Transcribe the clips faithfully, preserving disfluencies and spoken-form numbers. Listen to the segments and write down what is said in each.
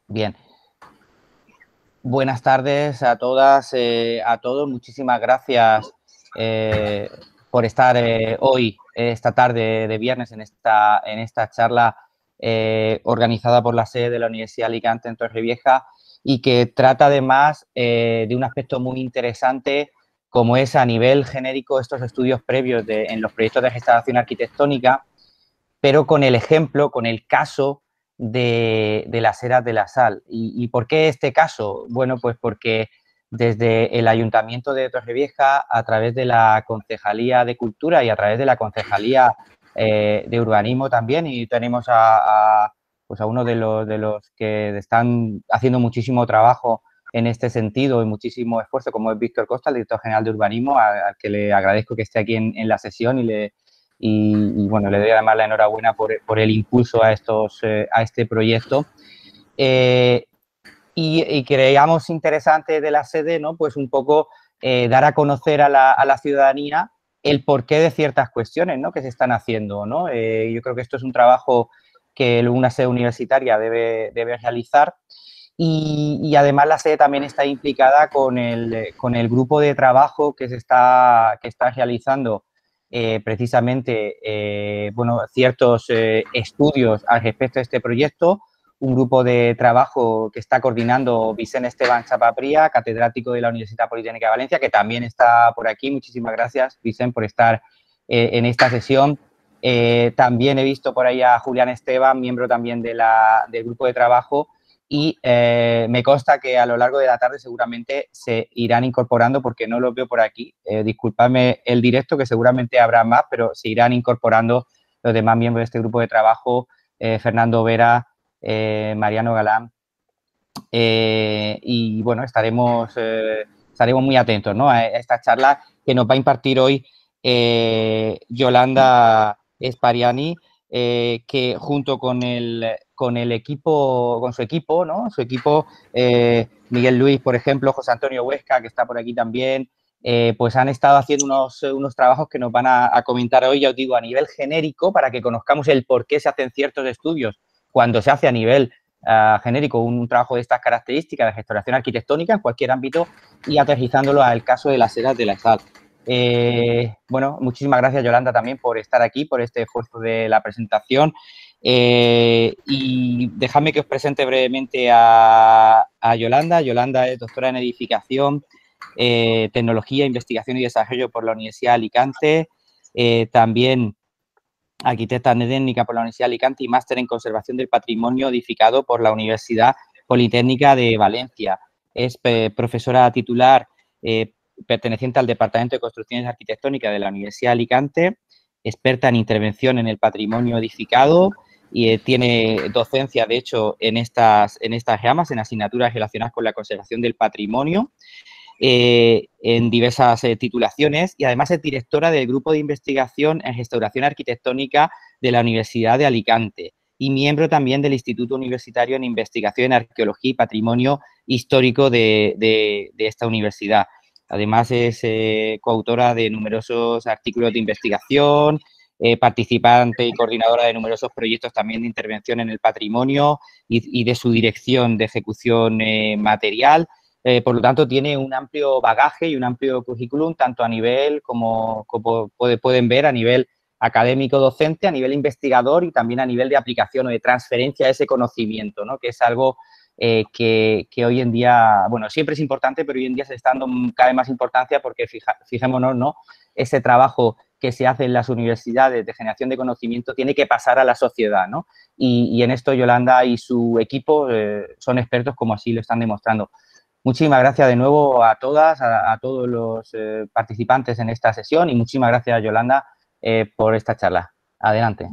Bien. Buenas tardes a todas, eh, a todos. Muchísimas gracias eh, por estar eh, hoy, esta tarde de viernes, en esta, en esta charla eh, organizada por la sede de la Universidad de Alicante en Torrevieja y que trata además eh, de un aspecto muy interesante como es a nivel genérico estos estudios previos de, en los proyectos de restauración arquitectónica, pero con el ejemplo, con el caso de, de las eras de la sal. ¿Y, ¿Y por qué este caso? Bueno, pues porque desde el Ayuntamiento de Torrevieja, a través de la Concejalía de Cultura y a través de la Concejalía eh, de Urbanismo también, y tenemos a, a, pues a uno de los, de los que están haciendo muchísimo trabajo en este sentido y muchísimo esfuerzo, como es Víctor Costa, el director general de Urbanismo, al que le agradezco que esté aquí en, en la sesión y le, y, y, bueno, le doy además la enhorabuena por, por el impulso a, estos, eh, a este proyecto. Eh, y, y creíamos interesante de la sede, ¿no? Pues un poco eh, dar a conocer a la, a la ciudadanía el porqué de ciertas cuestiones, ¿no? Que se están haciendo, ¿no? Eh, yo creo que esto es un trabajo que una sede universitaria debe, debe realizar. Y, y, además la sede también está implicada con el, con el grupo de trabajo que se está, que está realizando eh, precisamente eh, bueno, ciertos eh, estudios al respecto de este proyecto, un grupo de trabajo que está coordinando Vicente Esteban Chapapría, catedrático de la Universidad Politécnica de Valencia, que también está por aquí. Muchísimas gracias, Vicente, por estar eh, en esta sesión. Eh, también he visto por ahí a Julián Esteban, miembro también de la, del grupo de trabajo, y eh, me consta que a lo largo de la tarde seguramente se irán incorporando, porque no los veo por aquí. Eh, disculpadme el directo, que seguramente habrá más, pero se irán incorporando los demás miembros de este grupo de trabajo, eh, Fernando Vera, eh, Mariano Galán, eh, y bueno, estaremos, eh, estaremos muy atentos, ¿no? a esta charla que nos va a impartir hoy eh, Yolanda Spariani, eh, que junto con el, con el equipo, con su equipo, ¿no? Su equipo, eh, Miguel Luis, por ejemplo, José Antonio Huesca, que está por aquí también, eh, pues han estado haciendo unos, unos trabajos que nos van a, a comentar hoy, ya os digo, a nivel genérico, para que conozcamos el por qué se hacen ciertos estudios cuando se hace a nivel Uh, genérico, un, un trabajo de estas características de restauración arquitectónica en cualquier ámbito y aterrizándolo al caso de las eras de la sal. Eh, bueno, muchísimas gracias, Yolanda, también por estar aquí, por este esfuerzo de la presentación. Eh, y dejadme que os presente brevemente a, a Yolanda. Yolanda es doctora en edificación, eh, tecnología, investigación y desarrollo por la Universidad de Alicante. Eh, también arquitecta técnica por la Universidad de Alicante y máster en conservación del patrimonio edificado por la Universidad Politécnica de Valencia. Es eh, profesora titular eh, perteneciente al Departamento de Construcciones Arquitectónicas de la Universidad de Alicante, experta en intervención en el patrimonio edificado y eh, tiene docencia, de hecho, en estas, en estas ramas, en asignaturas relacionadas con la conservación del patrimonio. Eh, en diversas eh, titulaciones y además es directora del Grupo de Investigación en Restauración Arquitectónica de la Universidad de Alicante y miembro también del Instituto Universitario en Investigación en Arqueología y Patrimonio Histórico de, de, de esta universidad. Además es eh, coautora de numerosos artículos de investigación, eh, participante y coordinadora de numerosos proyectos también de intervención en el patrimonio y, y de su dirección de ejecución eh, material. Eh, por lo tanto, tiene un amplio bagaje y un amplio currículum, tanto a nivel, como, como puede, pueden ver, a nivel académico docente, a nivel investigador y también a nivel de aplicación o de transferencia de ese conocimiento, ¿no? Que es algo eh, que, que hoy en día, bueno, siempre es importante, pero hoy en día se está dando cada vez más importancia porque, fija, fijémonos, ¿no? Ese trabajo que se hace en las universidades de generación de conocimiento tiene que pasar a la sociedad, ¿no? Y, y en esto Yolanda y su equipo eh, son expertos, como así lo están demostrando. Muchísimas gracias de nuevo a todas, a, a todos los eh, participantes en esta sesión y muchísimas gracias, Yolanda, eh, por esta charla. Adelante.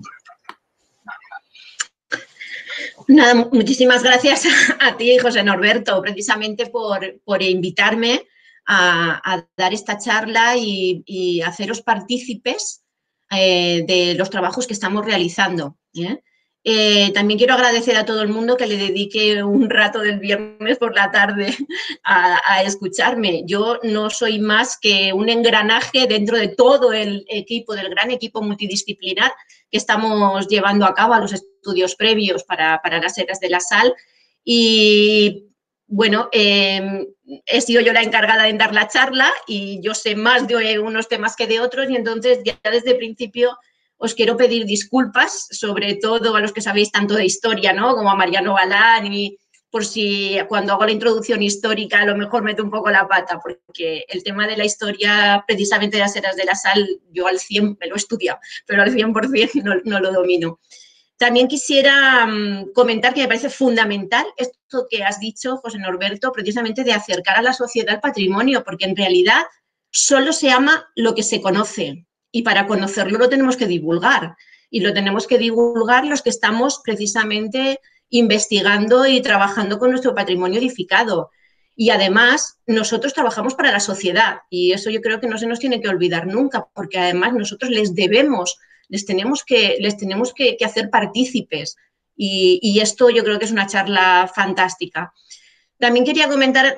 Nada, muchísimas gracias a, a ti, José Norberto, precisamente por, por invitarme a, a, dar esta charla y, y haceros partícipes eh, de los trabajos que estamos realizando. ¿eh? Eh, también quiero agradecer a todo el mundo que le dedique un rato del viernes por la tarde a, a escucharme. Yo no soy más que un engranaje dentro de todo el equipo, del gran equipo multidisciplinar que estamos llevando a cabo a los estudios previos para, para las eras de la sal Y bueno, eh, he sido yo la encargada de dar la charla y yo sé más de unos temas que de otros y entonces ya desde el principio os quiero pedir disculpas, sobre todo a los que sabéis tanto de historia, ¿no? Como a Mariano Galán, y por si cuando hago la introducción histórica a lo mejor meto un poco la pata, porque el tema de la historia precisamente de las eras de la sal yo al cien me lo he estudiado, pero al cien por cien no, no lo domino. También quisiera um, comentar que me parece fundamental esto que has dicho, José Norberto, precisamente de acercar a la sociedad al patrimonio, porque en realidad solo se ama lo que se conoce y para conocerlo lo tenemos que divulgar y lo tenemos que divulgar los que estamos precisamente investigando y trabajando con nuestro patrimonio edificado. Y además nosotros trabajamos para la sociedad y eso yo creo que no se nos tiene que olvidar nunca, porque además nosotros les debemos les tenemos que, les tenemos que, que hacer partícipes y, y esto yo creo que es una charla fantástica. También quería comentar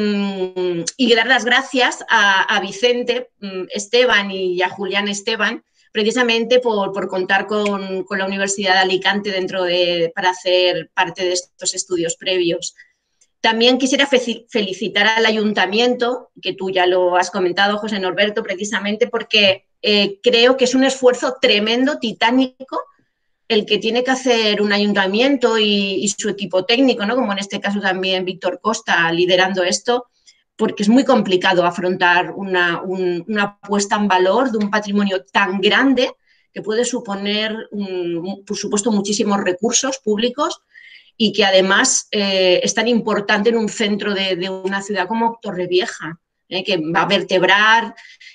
mmm, y dar las gracias a, a Vicente mmm, Esteban y a Julián Esteban precisamente por, por contar con, con la Universidad de Alicante dentro de, para hacer parte de estos estudios previos. También quisiera fe felicitar al ayuntamiento, que tú ya lo has comentado, José Norberto, precisamente porque eh, creo que es un esfuerzo tremendo, titánico, el que tiene que hacer un ayuntamiento y, y su equipo técnico, ¿no? Como en este caso también Víctor Costa liderando esto, porque es muy complicado afrontar una, un, una puesta en valor de un patrimonio tan grande que puede suponer, un, por supuesto, muchísimos recursos públicos y que además eh, es tan importante en un centro de, de una ciudad como Torrevieja, eh, que va a vertebrar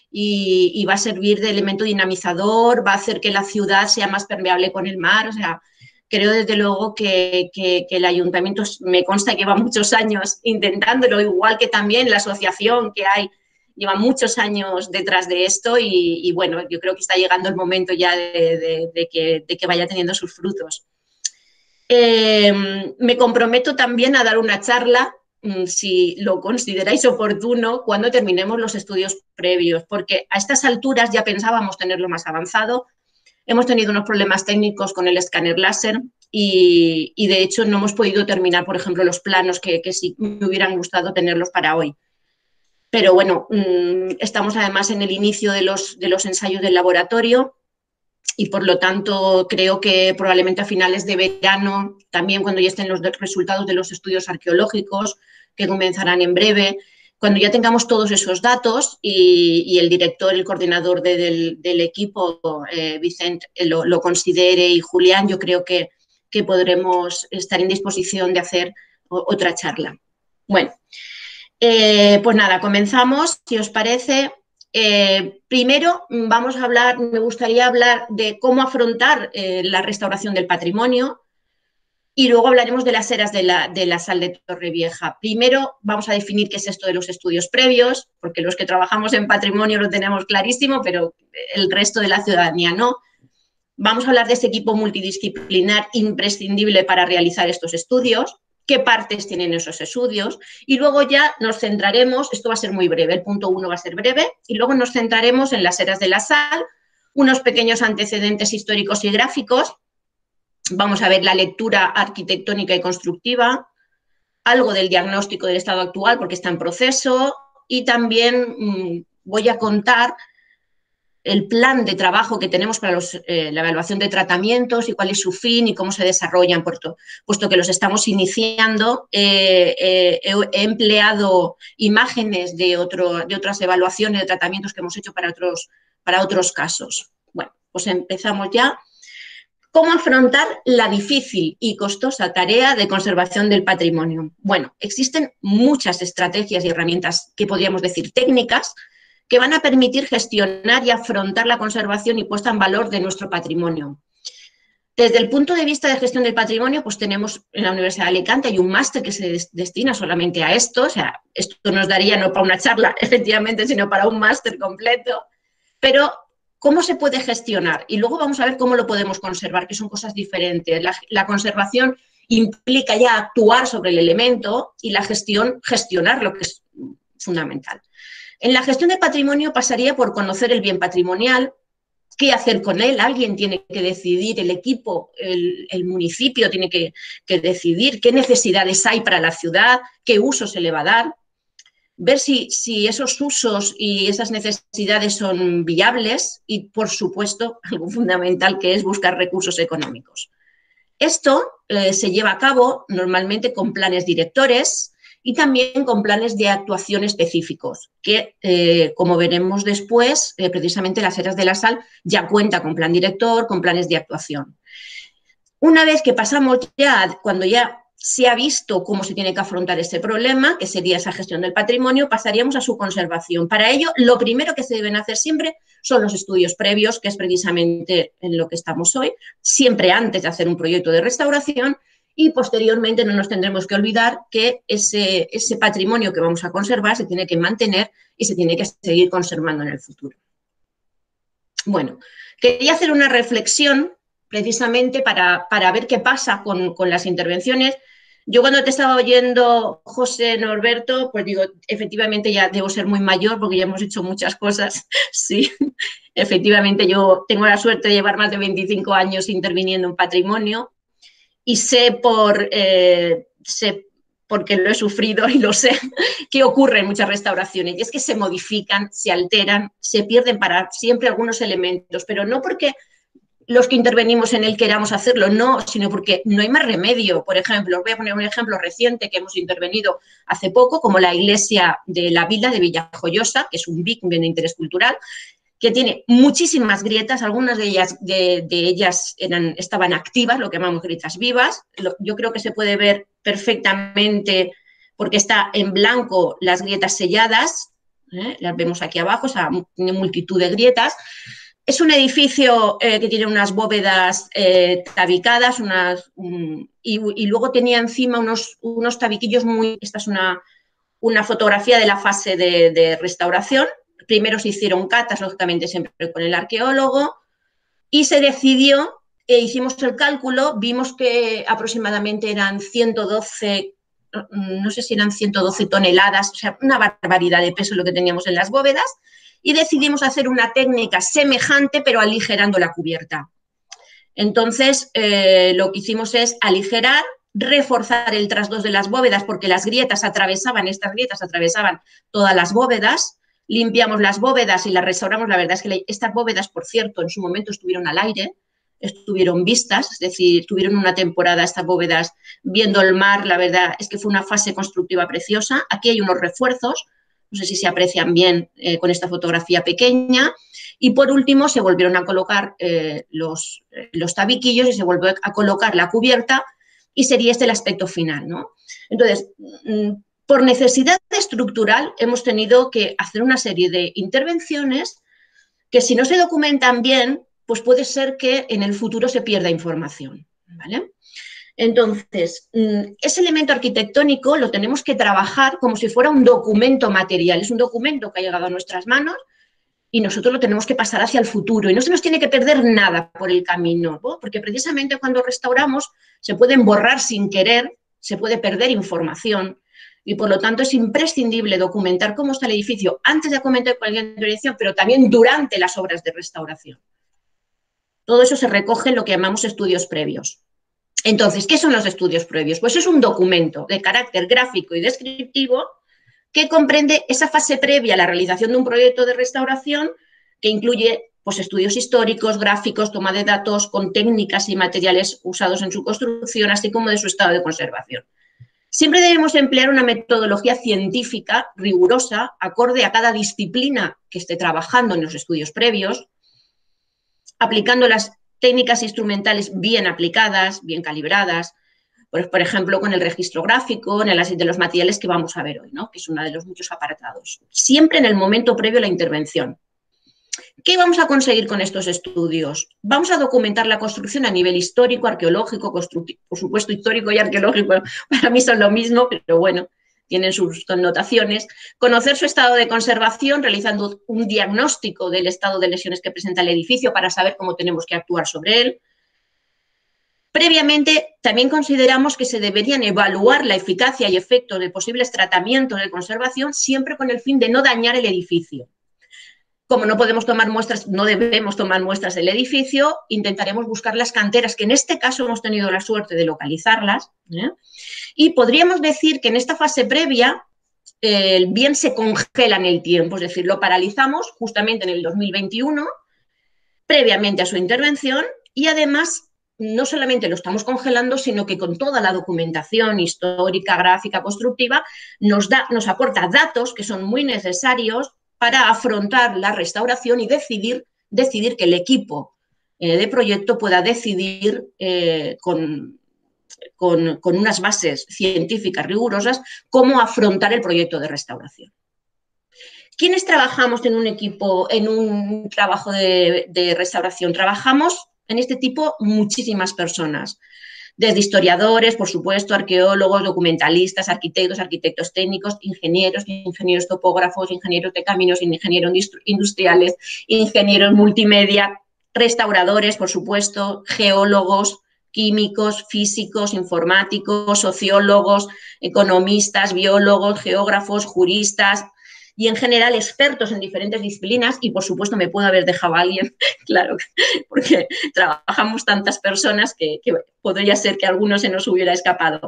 y, y va a servir de elemento dinamizador, va a hacer que la ciudad sea más permeable con el mar. O sea, creo desde luego que, que, que el ayuntamiento, me consta que lleva muchos años intentándolo, igual que también la asociación que hay, lleva muchos años detrás de esto y, y bueno, yo creo que está llegando el momento ya de, de, de, que, de que vaya teniendo sus frutos. Eh, me comprometo también a dar una charla, si lo consideráis oportuno, cuando terminemos los estudios previos, porque a estas alturas ya pensábamos tenerlo más avanzado. Hemos tenido unos problemas técnicos con el escáner láser y, y de hecho no hemos podido terminar, por ejemplo, los planos que, que sí me hubieran gustado tenerlos para hoy. Pero bueno, estamos además en el inicio de los, de los ensayos del laboratorio y por lo tanto creo que probablemente a finales de verano, también cuando ya estén los resultados de los estudios arqueológicos, que comenzarán en breve, cuando ya tengamos todos esos datos y, y el director, el coordinador de, del, del equipo, eh, Vicente, lo, lo considere y Julián, yo creo que, que podremos estar en disposición de hacer otra charla. Bueno, eh, pues nada, comenzamos, si os parece. Eh, primero vamos a hablar, me gustaría hablar de cómo afrontar eh, la restauración del patrimonio y luego hablaremos de las eras de la, de la sal de Torrevieja. Primero vamos a definir qué es esto de los estudios previos, porque los que trabajamos en patrimonio lo tenemos clarísimo, pero el resto de la ciudadanía no. Vamos a hablar de ese equipo multidisciplinar imprescindible para realizar estos estudios, qué partes tienen esos estudios y luego ya nos centraremos, esto va a ser muy breve, el punto uno va a ser breve y luego nos centraremos en las eras de la sal, unos pequeños antecedentes históricos y gráficos, vamos a ver la lectura arquitectónica y constructiva, algo del diagnóstico del estado actual porque está en proceso y también mmm, voy a contar el plan de trabajo que tenemos para los, eh, la evaluación de tratamientos y cuál es su fin y cómo se desarrollan, puesto, puesto que los estamos iniciando. Eh, eh, he, he empleado imágenes de, otro, de otras evaluaciones de tratamientos que hemos hecho para otros, para otros casos. Bueno, pues empezamos ya. ¿Cómo afrontar la difícil y costosa tarea de conservación del patrimonio? Bueno, existen muchas estrategias y herramientas que podríamos decir técnicas, que van a permitir gestionar y afrontar la conservación y puesta en valor de nuestro patrimonio. Desde el punto de vista de gestión del patrimonio, pues tenemos en la Universidad de Alicante, hay un máster que se destina solamente a esto, o sea, esto nos daría no para una charla, efectivamente, sino para un máster completo, pero ¿cómo se puede gestionar? Y luego vamos a ver cómo lo podemos conservar, que son cosas diferentes. La, la conservación implica ya actuar sobre el elemento y la gestión, gestionar lo que es fundamental. En la gestión de patrimonio pasaría por conocer el bien patrimonial, qué hacer con él, alguien tiene que decidir, el equipo, el, el municipio tiene que, que decidir qué necesidades hay para la ciudad, qué uso se le va a dar, ver si, si esos usos y esas necesidades son viables y, por supuesto, algo fundamental que es buscar recursos económicos. Esto eh, se lleva a cabo normalmente con planes directores y también con planes de actuación específicos, que, eh, como veremos después, eh, precisamente las Eras de la Sal ya cuenta con plan director, con planes de actuación. Una vez que pasamos ya, cuando ya se ha visto cómo se tiene que afrontar ese problema, que sería esa gestión del patrimonio, pasaríamos a su conservación. Para ello, lo primero que se deben hacer siempre son los estudios previos, que es precisamente en lo que estamos hoy, siempre antes de hacer un proyecto de restauración, y posteriormente no nos tendremos que olvidar que ese, ese patrimonio que vamos a conservar se tiene que mantener y se tiene que seguir conservando en el futuro. Bueno, quería hacer una reflexión precisamente para, para ver qué pasa con, con las intervenciones. Yo cuando te estaba oyendo, José Norberto, pues digo, efectivamente ya debo ser muy mayor porque ya hemos hecho muchas cosas. Sí, efectivamente yo tengo la suerte de llevar más de veinticinco años interviniendo en patrimonio y sé por, eh, sé porque lo he sufrido y lo sé, que ocurre en muchas restauraciones. Y es que se modifican, se alteran, se pierden para siempre algunos elementos, pero no porque los que intervenimos en él queramos hacerlo, no, sino porque no hay más remedio. Por ejemplo, os voy a poner un ejemplo reciente que hemos intervenido hace poco, como la iglesia de la Vila de Villajoyosa, que es un B I C, un bien de interés cultural, que tiene muchísimas grietas, algunas de ellas, de, de ellas eran, estaban activas, lo que llamamos grietas vivas. Yo creo que se puede ver perfectamente porque está en blanco las grietas selladas, ¿eh? Las vemos aquí abajo, o sea, tiene multitud de grietas. Es un edificio eh, que tiene unas bóvedas eh, tabicadas unas, um, y, y luego tenía encima unos, unos tabiquillos muy... Esta es una, una fotografía de la fase de, de restauración. Primero se hicieron catas, lógicamente siempre con el arqueólogo, y se decidió, e hicimos el cálculo, vimos que aproximadamente eran ciento doce, no sé si eran ciento doce toneladas, o sea, una barbaridad de peso lo que teníamos en las bóvedas, y decidimos hacer una técnica semejante, pero aligerando la cubierta. Entonces, eh, lo que hicimos es aligerar, reforzar el trasdos de las bóvedas, porque las grietas atravesaban, estas grietas atravesaban todas las bóvedas, limpiamos las bóvedas y las restauramos. La verdad es que estas bóvedas, por cierto, en su momento estuvieron al aire, estuvieron vistas, es decir, tuvieron una temporada estas bóvedas viendo el mar. La verdad es que fue una fase constructiva preciosa. Aquí hay unos refuerzos, no sé si se aprecian bien eh, con esta fotografía pequeña. Y por último se volvieron a colocar eh, los, eh, los tabiquillos y se volvió a colocar la cubierta y sería este el aspecto final, ¿no? Entonces, por necesidad estructural hemos tenido que hacer una serie de intervenciones que si no se documentan bien, pues puede ser que en el futuro se pierda información, ¿vale? Entonces, ese elemento arquitectónico lo tenemos que trabajar como si fuera un documento material. Es un documento que ha llegado a nuestras manos y nosotros lo tenemos que pasar hacia el futuro. Y no se nos tiene que perder nada por el camino, ¿no? Porque precisamente cuando restauramos se pueden borrar sin querer, se puede perder información. Y por lo tanto es imprescindible documentar cómo está el edificio antes de acometer cualquier intervención, pero también durante las obras de restauración. Todo eso se recoge en lo que llamamos estudios previos. Entonces, ¿qué son los estudios previos? Pues es un documento de carácter gráfico y descriptivo que comprende esa fase previa a la realización de un proyecto de restauración que incluye pues, estudios históricos, gráficos, toma de datos con técnicas y materiales usados en su construcción, así como de su estado de conservación. Siempre debemos emplear una metodología científica rigurosa, acorde a cada disciplina que esté trabajando en los estudios previos, aplicando las técnicas instrumentales bien aplicadas, bien calibradas, por, por ejemplo, con el registro gráfico, en el análisis de los materiales que vamos a ver hoy, ¿no? Que es uno de los muchos apartados. Siempre en el momento previo a la intervención. ¿Qué vamos a conseguir con estos estudios? Vamos a documentar la construcción a nivel histórico, arqueológico, constructivo. Por supuesto, histórico y arqueológico para mí son lo mismo, pero bueno, tienen sus connotaciones. Conocer su estado de conservación, realizando un diagnóstico del estado de lesiones que presenta el edificio para saber cómo tenemos que actuar sobre él. Previamente, también consideramos que se deberían evaluar la eficacia y efectos de posibles tratamientos de conservación, siempre con el fin de no dañar el edificio. Como no podemos tomar muestras, no debemos tomar muestras del edificio, intentaremos buscar las canteras, que en este caso hemos tenido la suerte de localizarlas, ¿eh? Y podríamos decir que en esta fase previa eh, el bien se congela en el tiempo, es decir, lo paralizamos justamente en el dos mil veintiuno, previamente a su intervención, y además no solamente lo estamos congelando, sino que con toda la documentación histórica, gráfica, constructiva, nos, da, nos aporta datos que son muy necesarios para afrontar la restauración y decidir, decidir que el equipo eh, de proyecto pueda decidir eh, con, con, con unas bases científicas rigurosas cómo afrontar el proyecto de restauración. ¿Quiénes trabajamos en un equipo, en un trabajo de, de restauración? Trabajamos en este tipo muchísimas personas, desde historiadores, por supuesto, arqueólogos, documentalistas, arquitectos, arquitectos técnicos, ingenieros, ingenieros topógrafos, ingenieros de caminos, ingenieros industriales, ingenieros multimedia, restauradores, por supuesto, geólogos, químicos, físicos, informáticos, sociólogos, economistas, biólogos, geógrafos, juristas, y en general expertos en diferentes disciplinas, y por supuesto me puedo haber dejado a alguien, claro, porque trabajamos tantas personas que, que podría ser que a alguno se nos hubiera escapado.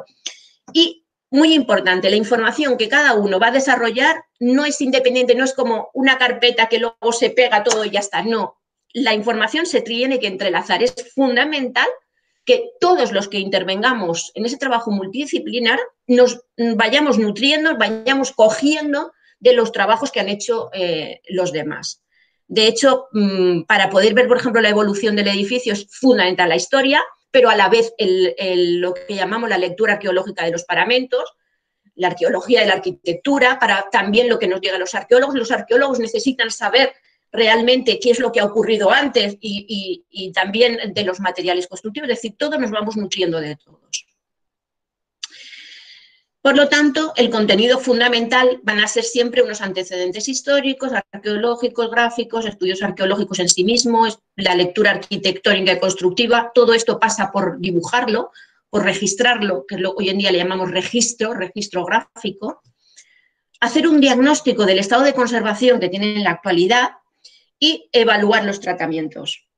Y muy importante, la información que cada uno va a desarrollar no es independiente, no es como una carpeta que luego se pega todo y ya está, no. La información se tiene que entrelazar, es fundamental que todos los que intervengamos en ese trabajo multidisciplinar nos vayamos nutriendo, vayamos cogiendo de los trabajos que han hecho eh, los demás. De hecho, mmm, para poder ver, por ejemplo, la evolución del edificio es fundamental la historia, pero a la vez el, el, lo que llamamos la lectura arqueológica de los paramentos, la arqueología de la arquitectura, para también lo que nos llega a los arqueólogos. Los arqueólogos necesitan saber realmente qué es lo que ha ocurrido antes y, y, y también de los materiales constructivos, es decir, todos nos vamos nutriendo de todos. Por lo tanto, el contenido fundamental van a ser siempre unos antecedentes históricos, arqueológicos, gráficos, estudios arqueológicos en sí mismos, la lectura arquitectónica y constructiva. Todo esto pasa por dibujarlo, por registrarlo, que lo, hoy en día le llamamos registro, registro gráfico. Hacer un diagnóstico del estado de conservación que tiene en la actualidad y evaluar los tratamientos.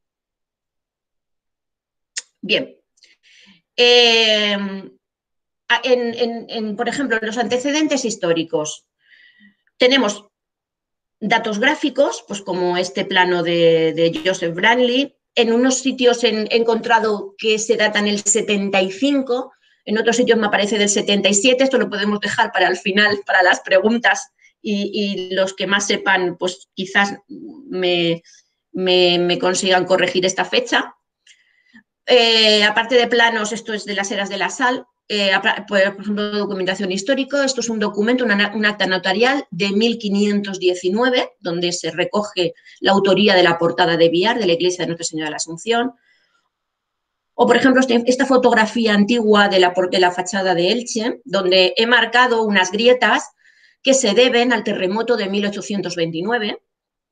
Bien. Eh, En, en, en, por ejemplo, en los antecedentes históricos tenemos datos gráficos, pues como este plano de, de Joseph Branly. En unos sitios he encontrado que se datan el setenta y cinco, en otros sitios me aparece del setenta y siete, esto lo podemos dejar para el final, para las preguntas, y, y los que más sepan, pues quizás me, me, me consigan corregir esta fecha. Eh, aparte de planos, esto es de las eras de la sal. Eh, por ejemplo, documentación histórica, esto es un documento, una, un acta notarial de mil quinientos diecinueve, donde se recoge la autoría de la portada de Biar, de la iglesia de Nuestra Señora de la Asunción. O, por ejemplo, este, esta fotografía antigua de la, de la fachada de Elche, donde he marcado unas grietas que se deben al terremoto de mil ochocientos veintinueve.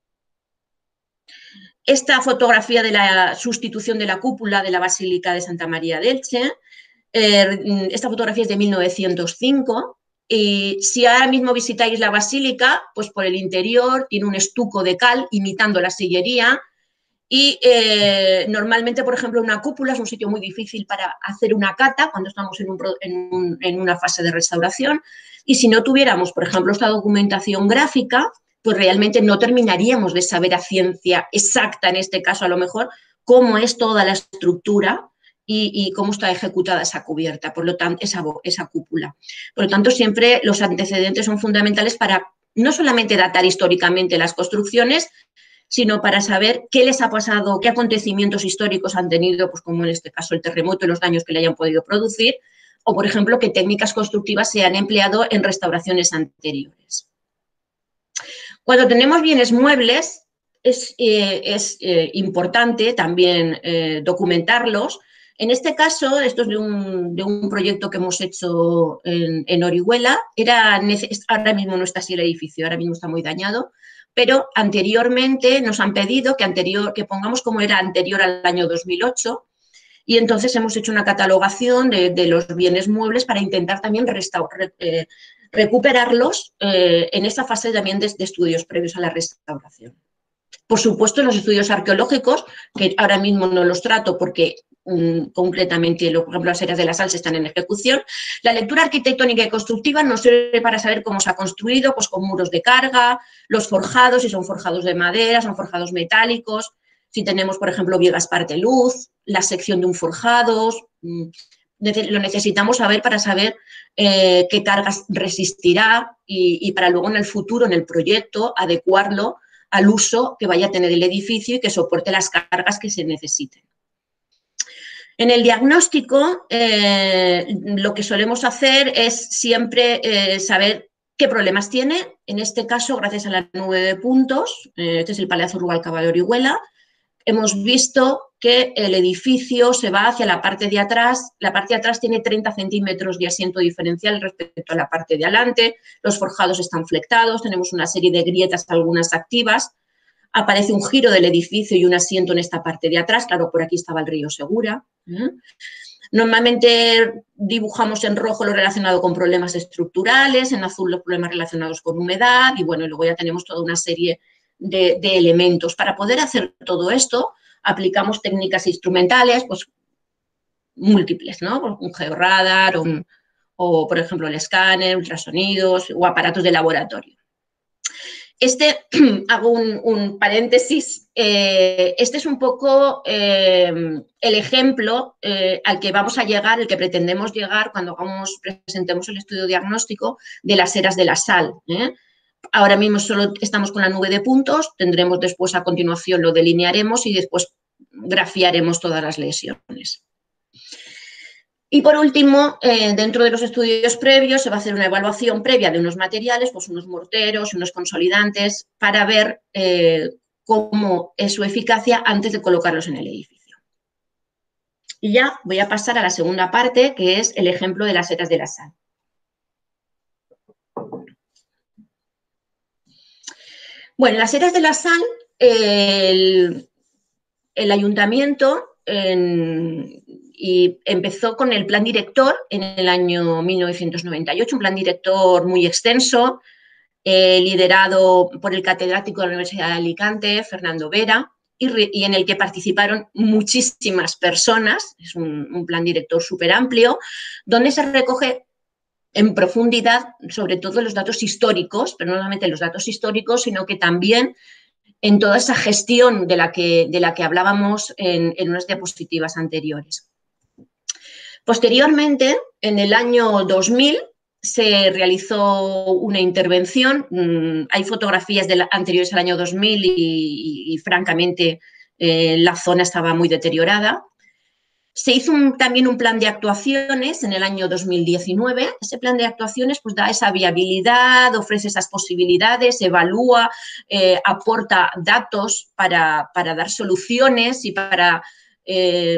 Esta fotografía de la sustitución de la cúpula de la Basílica de Santa María de Elche. Eh, esta fotografía es de mil novecientos cinco y si ahora mismo visitáis la basílica, pues por el interior tiene un estuco de cal imitando la sillería y eh, normalmente, por ejemplo, una cúpula es un sitio muy difícil para hacer una cata cuando estamos en, un, en, un, en una fase de restauración y si no tuviéramos, por ejemplo, esta documentación gráfica, pues realmente no terminaríamos de saber a ciencia exacta, en este caso a lo mejor, cómo es toda la estructura Y, y cómo está ejecutada esa cubierta, por lo tanto, esa, esa cúpula. Por lo tanto, siempre los antecedentes son fundamentales para no solamente datar históricamente las construcciones, sino para saber qué les ha pasado, qué acontecimientos históricos han tenido, pues como en este caso el terremoto y los daños que le hayan podido producir, o, por ejemplo, qué técnicas constructivas se han empleado en restauraciones anteriores. Cuando tenemos bienes muebles, es, eh, es eh, importante también eh, documentarlos. En este caso, esto es de un, de un proyecto que hemos hecho en, en Orihuela, era, ahora mismo no está así el edificio, ahora mismo está muy dañado, pero anteriormente nos han pedido que, anterior, que pongamos como era anterior al año dos mil ocho, y entonces hemos hecho una catalogación de, de los bienes muebles para intentar también restaurar, eh, recuperarlos eh, en esta fase también de, de estudios previos a la restauración. Por supuesto, los estudios arqueológicos, que ahora mismo no los trato porque mmm, concretamente, por ejemplo, las áreas de la sal están en ejecución. La lectura arquitectónica y constructiva nos sirve para saber cómo se ha construido, pues con muros de carga, los forjados, si son forjados de madera, son forjados metálicos, si tenemos, por ejemplo, vigas parte luz, la sección de un forjado, mmm, lo necesitamos saber para saber eh, qué cargas resistirá y, y para luego en el futuro, en el proyecto, adecuarlo al uso que vaya a tener el edificio y que soporte las cargas que se necesiten. En el diagnóstico, eh, lo que solemos hacer es siempre eh, saber qué problemas tiene. En este caso, gracias a la nube de puntos, eh, este es el Palacio Rubalcaba de Orihuela, hemos visto que el edificio se va hacia la parte de atrás. La parte de atrás tiene treinta centímetros de asiento diferencial respecto a la parte de adelante. Los forjados están flectados, tenemos una serie de grietas, algunas activas. Aparece un giro del edificio y un asiento en esta parte de atrás. Claro, por aquí estaba el río Segura. Normalmente dibujamos en rojo lo relacionado con problemas estructurales, en azul los problemas relacionados con humedad y bueno, luego ya tenemos toda una serie de, de elementos. Para poder hacer todo esto, aplicamos técnicas instrumentales, pues múltiples, ¿no? Un georradar o, un, o, por ejemplo, el escáner, ultrasonidos o aparatos de laboratorio. Este, hago un, un paréntesis, eh, este es un poco eh, el ejemplo eh, al que vamos a llegar, el que pretendemos llegar cuando hagamos, presentemos el estudio diagnóstico de las eras de la sal. ¿eh? Ahora mismo solo estamos con la nube de puntos, tendremos después a continuación lo delinearemos y después grafiaremos todas las lesiones. Y por último, eh, dentro de los estudios previos se va a hacer una evaluación previa de unos materiales, pues unos morteros, unos consolidantes, para ver eh, cómo es su eficacia antes de colocarlos en el edificio. Y ya voy a pasar a la segunda parte, que es el ejemplo de las eras de la sal. Bueno, las eras de la sal, el, el ayuntamiento en, y empezó con el plan director en el año mil novecientos noventa y ocho, un plan director muy extenso, eh, liderado por el catedrático de la Universidad de Alicante, Fernando Vera, y, re, y en el que participaron muchísimas personas. Es un, un plan director súper amplio, donde se recoge en profundidad sobre todo los datos históricos, pero no solamente los datos históricos, sino que también en toda esa gestión de la que, de la que hablábamos en, en unas diapositivas anteriores. Posteriormente, en el año dos mil, se realizó una intervención. Hay fotografías de la, anteriores al año dos mil y, y, y francamente, eh, la zona estaba muy deteriorada. Se hizo un, también un plan de actuaciones en el año dos mil diecinueve. Ese plan de actuaciones pues, da esa viabilidad, ofrece esas posibilidades, evalúa, eh, aporta datos para, para dar soluciones y para... Eh,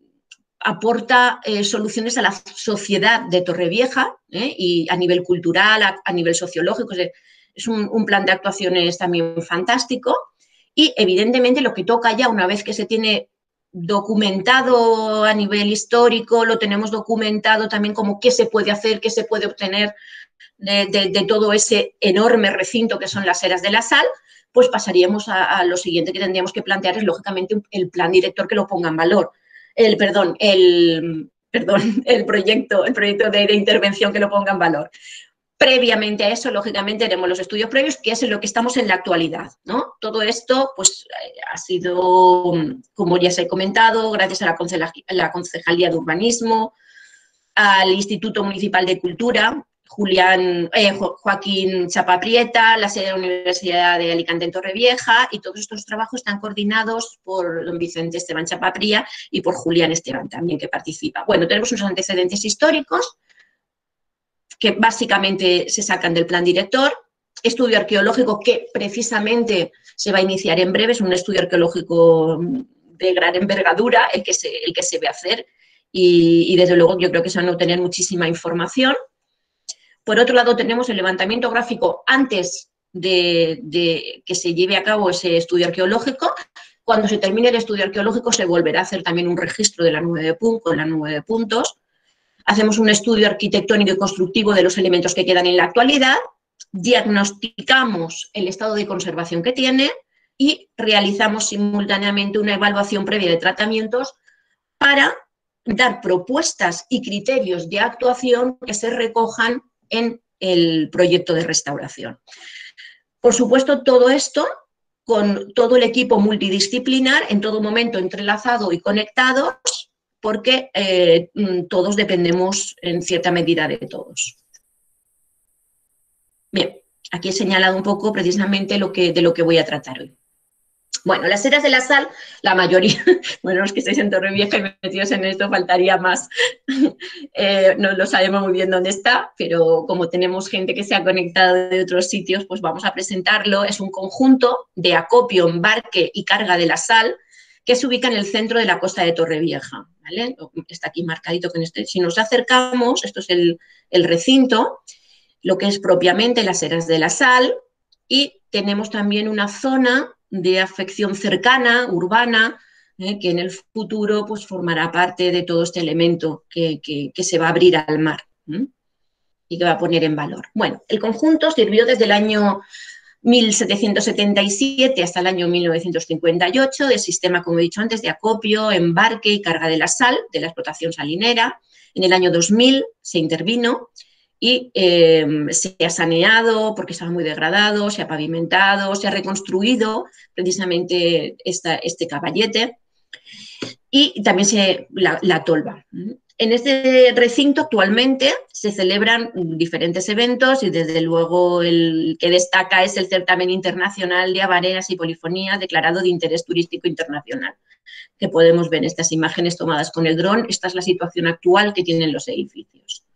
aporta eh, soluciones a la sociedad de Torrevieja ¿eh? y a nivel cultural, a, a nivel sociológico. Es, es un, un plan de actuaciones también fantástico y, evidentemente, lo que toca ya una vez que se tiene documentado a nivel histórico, lo tenemos documentado también como qué se puede hacer, qué se puede obtener de, de, de todo ese enorme recinto que son las eras de la sal, pues pasaríamos a, a lo siguiente que tendríamos que plantear es, lógicamente, el plan director que lo ponga en valor. El, perdón, el, perdón, el proyecto, el proyecto de, de intervención que lo ponga en valor. Previamente a eso, lógicamente, haremos los estudios previos, que es en lo que estamos en la actualidad, ¿no? Todo esto, pues, ha sido, como ya se ha comentado, gracias a la, Concejalía, la Concejalía de Urbanismo, al Instituto Municipal de Cultura, Julián, eh, Joaquín Chapaprieta, la sede de la Universidad de Alicante en Torrevieja, y todos estos trabajos están coordinados por don Vicente Esteban Chapapría y por Julián Esteban también, que participa. Bueno, tenemos unos antecedentes históricos que básicamente se sacan del plan director, estudio arqueológico que precisamente se va a iniciar en breve, es un estudio arqueológico de gran envergadura el que se, el que se ve hacer y, y desde luego yo creo que se van a obtener muchísima información. Por otro lado, tenemos el levantamiento gráfico antes de, de que se lleve a cabo ese estudio arqueológico, Cuando se termine el estudio arqueológico se volverá a hacer también un registro de la nube de Punt con la nube de puntos. Hacemos un estudio arquitectónico y constructivo de los elementos que quedan en la actualidad, diagnosticamos el estado de conservación que tiene y realizamos simultáneamente una evaluación previa de tratamientos para dar propuestas y criterios de actuación que se recojan en el proyecto de restauración. Por supuesto, todo esto con todo el equipo multidisciplinar, en todo momento entrelazado y conectados, porque eh, todos dependemos en cierta medida de todos. Bien, aquí he señalado un poco precisamente lo que, de lo que voy a tratar hoy. Bueno, las eras de la sal, la mayoría, bueno, los que estáis en Torrevieja y metidos en esto faltaría más, eh, no lo sabemos muy bien dónde está, pero como tenemos gente que se ha conectado de otros sitios, pues vamos a presentarlo. Es un conjunto de acopio, embarque y carga de la sal que se ubica en el centro de la costa de Torrevieja, ¿vale? Está aquí marcadito con este. Si nos acercamos, esto es el, el recinto, lo que es propiamente las eras de la sal, y tenemos también una zona de afección cercana, urbana, eh, que en el futuro pues, formará parte de todo este elemento que, que, que se va a abrir al mar, ¿eh? Y que va a poner en valor. Bueno, el conjunto sirvió desde el año mil setecientos setenta y siete hasta el año mil novecientos cincuenta y ocho de sistema, como he dicho antes, de acopio, embarque y carga de la sal de la explotación salinera. En el año dos mil se intervino y eh, se ha saneado porque estaba muy degradado, se ha pavimentado, se ha reconstruido precisamente esta, este caballete y también se, la, la tolva. En este recinto actualmente se celebran diferentes eventos y desde luego el que destaca es el certamen internacional de habaneras y polifonía declarado de interés turístico internacional, que podemos ver en estas imágenes tomadas con el dron. Esta es la situación actual que tienen los edificios.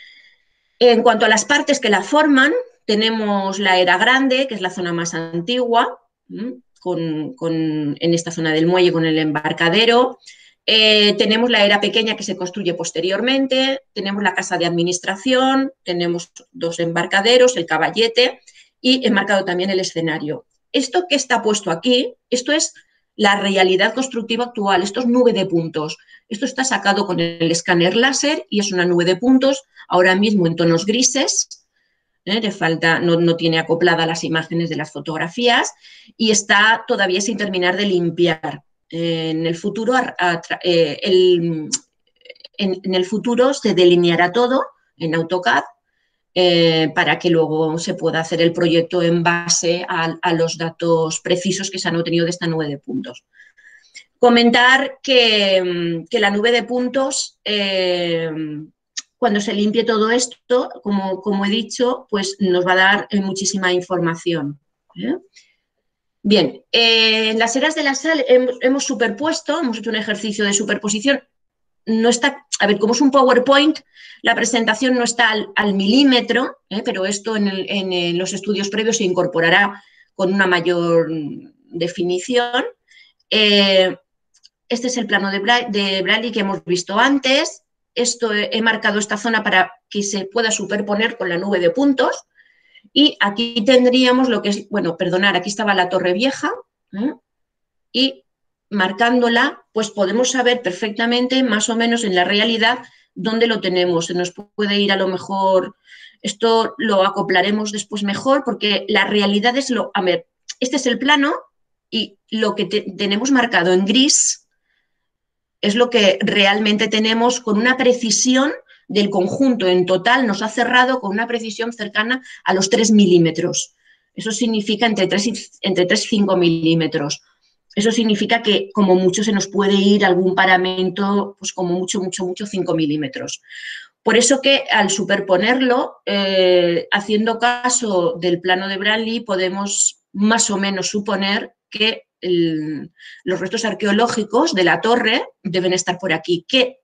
En cuanto a las partes que la forman, tenemos la era grande, que es la zona más antigua, con, con, en esta zona del muelle con el embarcadero. Eh, tenemos la era pequeña que se construye posteriormente, tenemos la casa de administración, tenemos dos embarcaderos, el caballete y enmarcado también el escenario. Esto que está puesto aquí, esto es la realidad constructiva actual, esto es nube de puntos. Esto está sacado con el escáner láser y es una nube de puntos, ahora mismo en tonos grises, ¿eh? Le falta, no, no tiene acoplada las imágenes de las fotografías y está todavía sin terminar de limpiar. Eh, en, el futuro, a, a, eh, el, en, en el futuro se delineará todo en AutoCAD eh, para que luego se pueda hacer el proyecto en base a, a los datos precisos que se han obtenido de esta nube de puntos. Comentar que, que la nube de puntos, eh, cuando se limpie todo esto, como, como he dicho, pues nos va a dar eh, muchísima información, ¿eh? Bien, eh, en las eras de la sal hemos, hemos superpuesto, hemos hecho un ejercicio de superposición. No está, a ver, como es un PowerPoint, la presentación no está al, al milímetro, ¿eh? Pero esto en, el, en, en los estudios previos se incorporará con una mayor definición. Eh, este es el plano de, Bra de Bradley que hemos visto antes. Esto he, he marcado esta zona para que se pueda superponer con la nube de puntos. Y aquí tendríamos lo que es, bueno, perdonar, aquí estaba la Torre Vieja, ¿eh? Y marcándola, pues podemos saber perfectamente, más o menos en la realidad, dónde lo tenemos. Se nos puede ir a lo mejor, esto lo acoplaremos después mejor, porque la realidad es lo, a ver, este es el plano y lo que te, tenemos marcado en gris es lo que realmente tenemos con una precisión del conjunto en total, nos ha cerrado con una precisión cercana a los tres milímetros. Eso significa entre tres y, entre tres y cinco milímetros. Eso significa que como mucho se nos puede ir algún paramento, pues como mucho, mucho, mucho cinco milímetros. Por eso que al superponerlo, eh, haciendo caso del plano de Bradley, podemos más o menos suponer que el, los restos arqueológicos de la torre deben estar por aquí, que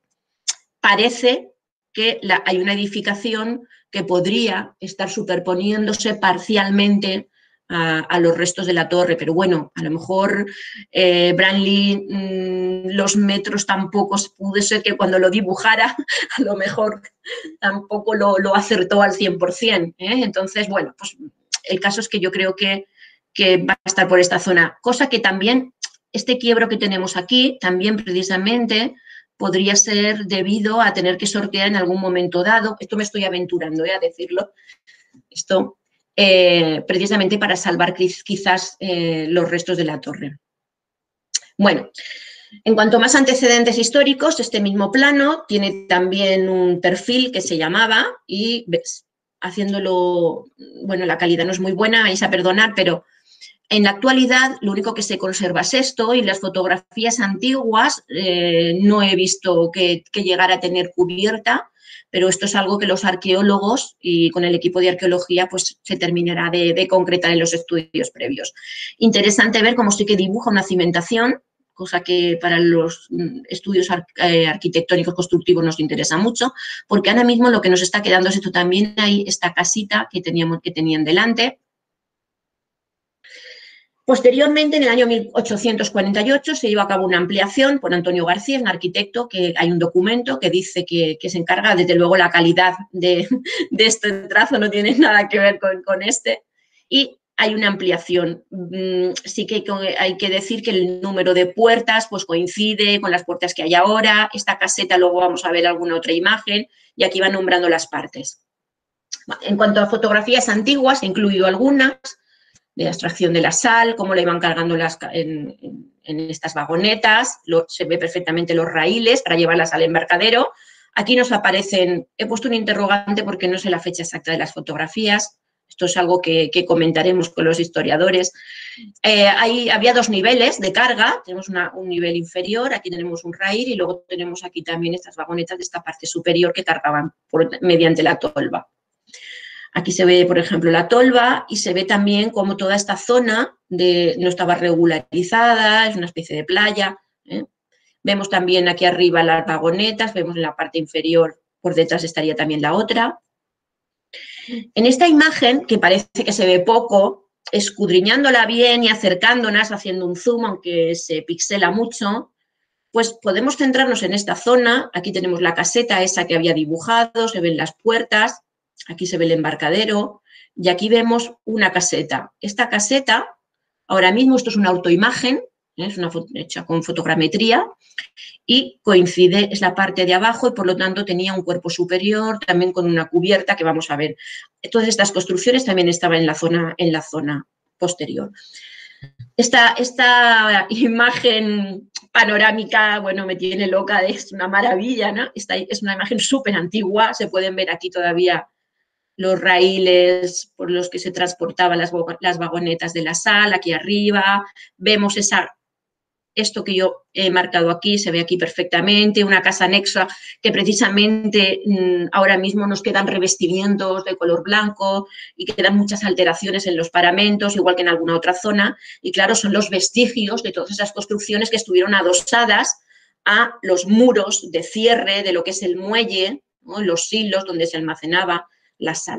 parece que la, hay una edificación que podría estar superponiéndose parcialmente a, a los restos de la torre, pero bueno, a lo mejor eh, Bradley mmm, los metros tampoco, puede ser que cuando lo dibujara a lo mejor tampoco lo, lo acertó al cien por cien, ¿eh? Entonces, bueno, pues el caso es que yo creo que, que va a estar por esta zona, cosa que también este quiebro que tenemos aquí también precisamente podría ser debido a tener que sortear en algún momento dado, esto me estoy aventurando ¿eh? a decirlo, esto eh, precisamente para salvar quizás eh, los restos de la torre. Bueno, en cuanto a más antecedentes históricos, este mismo plano tiene también un perfil que se llamaba y ves, haciéndolo, bueno, la calidad no es muy buena, vais a perdonar, pero en la actualidad lo único que se conserva es esto y las fotografías antiguas eh, no he visto que, que llegara a tener cubierta, pero esto es algo que los arqueólogos y con el equipo de arqueología pues se terminará de, de concretar en los estudios previos. Interesante ver cómo sí que dibuja una cimentación, cosa que para los estudios ar eh, arquitectónicos constructivos nos interesa mucho, porque ahora mismo lo que nos está quedando es esto también, hay esta casita que, teníamos, que tenían delante. Posteriormente, en el año mil ochocientos cuarenta y ocho, se llevó a cabo una ampliación por Antonio García, un arquitecto, que hay un documento que dice que, que se encarga, desde luego la calidad de, de este trazo no tiene nada que ver con, con este, y hay una ampliación. Sí que hay que decir que el número de puertas pues coincide con las puertas que hay ahora, esta caseta luego vamos a ver alguna otra imagen, y aquí va nombrando las partes. En cuanto a fotografías antiguas, he incluido algunas, de la extracción de la sal, cómo la iban cargando las, en, en, en estas vagonetas, lo, se ve perfectamente los raíles para llevarlas al embarcadero. Aquí nos aparecen, he puesto un interrogante porque no sé la fecha exacta de las fotografías, esto es algo que, que comentaremos con los historiadores. Eh, hay, había dos niveles de carga, tenemos una, un nivel inferior, aquí tenemos un raíl y luego tenemos aquí también estas vagonetas de esta parte superior que cargaban por, mediante la tolva. Aquí se ve, por ejemplo, la tolva y se ve también cómo toda esta zona de, no estaba regularizada, es una especie de playa. ¿eh? Vemos también aquí arriba las vagonetas, vemos en la parte inferior, por detrás estaría también la otra. En esta imagen, que parece que se ve poco, escudriñándola bien y acercándonos, haciendo un zoom, aunque se pixela mucho, pues podemos centrarnos en esta zona. Aquí tenemos la caseta esa que había dibujado, se ven las puertas. Aquí se ve el embarcadero y aquí vemos una caseta. Esta caseta, ahora mismo esto es una autoimagen, ¿eh? Es una foto hecha con fotogrametría y coincide, es la parte de abajo y por lo tanto tenía un cuerpo superior, también con una cubierta que vamos a ver. Todas estas construcciones también estaban en la zona, en la zona posterior. Esta, esta imagen panorámica, bueno, me tiene loca, es una maravilla, ¿no? Esta es una imagen súper antigua, se pueden ver aquí todavía los raíles por los que se transportaban las, las vagonetas de la sal, aquí arriba, vemos esa, esto que yo he marcado aquí, se ve aquí perfectamente, una casa anexa que precisamente mmm, ahora mismo nos quedan revestimientos de color blanco y quedan muchas alteraciones en los paramentos, igual que en alguna otra zona, y claro, son los vestigios de todas esas construcciones que estuvieron adosadas a los muros de cierre de lo que es el muelle, ¿no? Los silos donde se almacenaba la sal.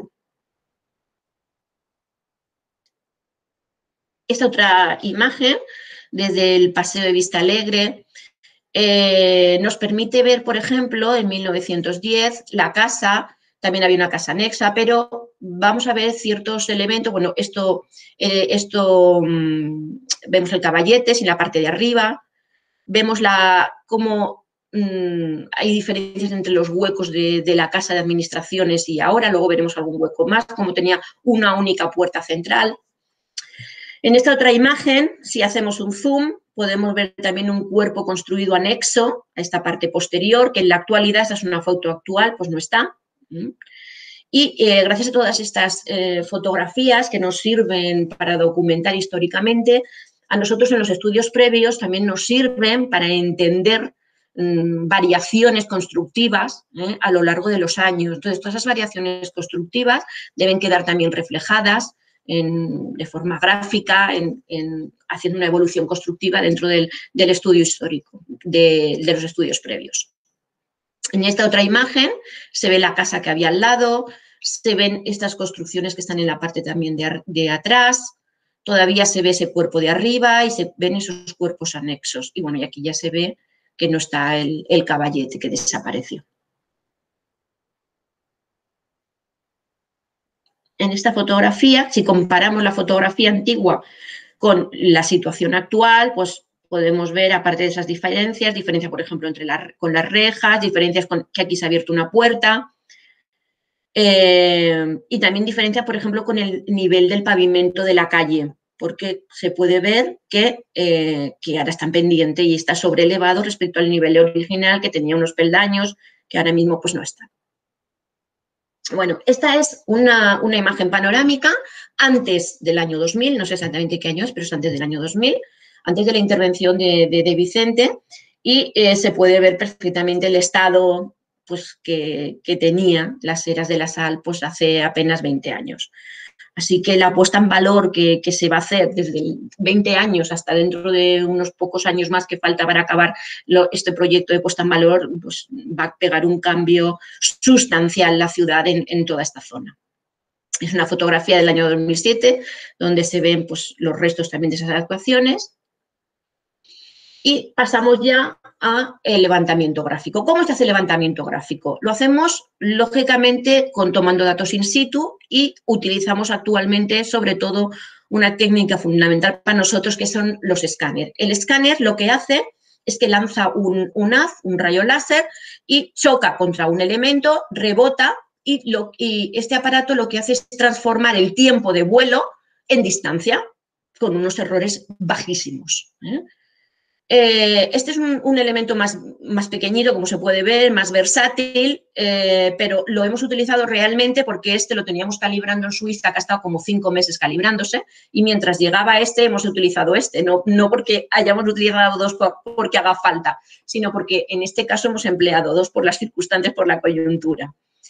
Esta otra imagen, desde el Paseo de Vista Alegre, eh, nos permite ver, por ejemplo, en mil novecientos diez, la casa, también había una casa anexa, pero vamos a ver ciertos elementos, bueno, esto, eh, esto mmm, vemos el Caballetes en la parte de arriba, vemos la, cómo mmm, hay diferencias entre los huecos de, de la casa de administraciones y ahora, luego veremos algún hueco más, como tenía una única puerta central. En esta otra imagen, si hacemos un zoom, podemos ver también un cuerpo construido anexo a esta parte posterior, que en la actualidad, esta es una foto actual, pues no está. Y eh, gracias a todas estas eh, fotografías que nos sirven para documentar históricamente, a nosotros en los estudios previos también nos sirven para entender mmm, variaciones constructivas ¿eh? a lo largo de los años. Entonces, todas esas variaciones constructivas deben quedar también reflejadas En, de forma gráfica, en, en, haciendo una evolución constructiva dentro del, del estudio histórico, de, de los estudios previos. En esta otra imagen se ve la casa que había al lado, se ven estas construcciones que están en la parte también de, de atrás, todavía se ve ese cuerpo de arriba y se ven esos cuerpos anexos. Y bueno, y aquí ya se ve que no está el, el caballete, que desapareció. En esta fotografía, si comparamos la fotografía antigua con la situación actual, pues podemos ver, aparte de esas diferencias, diferencia, por ejemplo, entre la, con las rejas, diferencias con que aquí se ha abierto una puerta. Eh, y también diferencia, por ejemplo, con el nivel del pavimento de la calle, porque se puede ver que, eh, que ahora está en pendiente y está sobrelevado respecto al nivel original, que tenía unos peldaños, que ahora mismo pues no está. Bueno, esta es una, una imagen panorámica antes del año dos mil, no sé exactamente qué año es, pero es antes del año dos mil, antes de la intervención de, de, de Vicente, y eh, se puede ver perfectamente el estado pues, que, que tenía las eras de la sal pues, hace apenas veinte años. Así que la puesta en valor que, que se va a hacer desde veinte años hasta dentro de unos pocos años más que falta para acabar lo, este proyecto de puesta en valor, pues va a pegar un cambio sustancial en la ciudad en, en toda esta zona. Es una fotografía del año dos mil siete donde se ven pues, los restos también de esas actuaciones. Y pasamos ya al levantamiento gráfico. ¿Cómo se hace el levantamiento gráfico? Lo hacemos, lógicamente, con tomando datos in situ y utilizamos actualmente, sobre todo, una técnica fundamental para nosotros, que son los escáneres. El escáner lo que hace es que lanza un, un haz, un rayo láser, y choca contra un elemento, rebota, y, lo, y este aparato lo que hace es transformar el tiempo de vuelo en distancia, con unos errores bajísimos, ¿eh? Eh, este es un, un elemento más, más pequeñito, como se puede ver, más versátil, eh, pero lo hemos utilizado realmente porque este lo teníamos calibrando en Suiza, que ha estado como cinco meses calibrándose, y mientras llegaba este hemos utilizado este, no, no porque hayamos utilizado dos por, porque haga falta, sino porque en este caso hemos empleado dos por las circunstancias, por la coyuntura.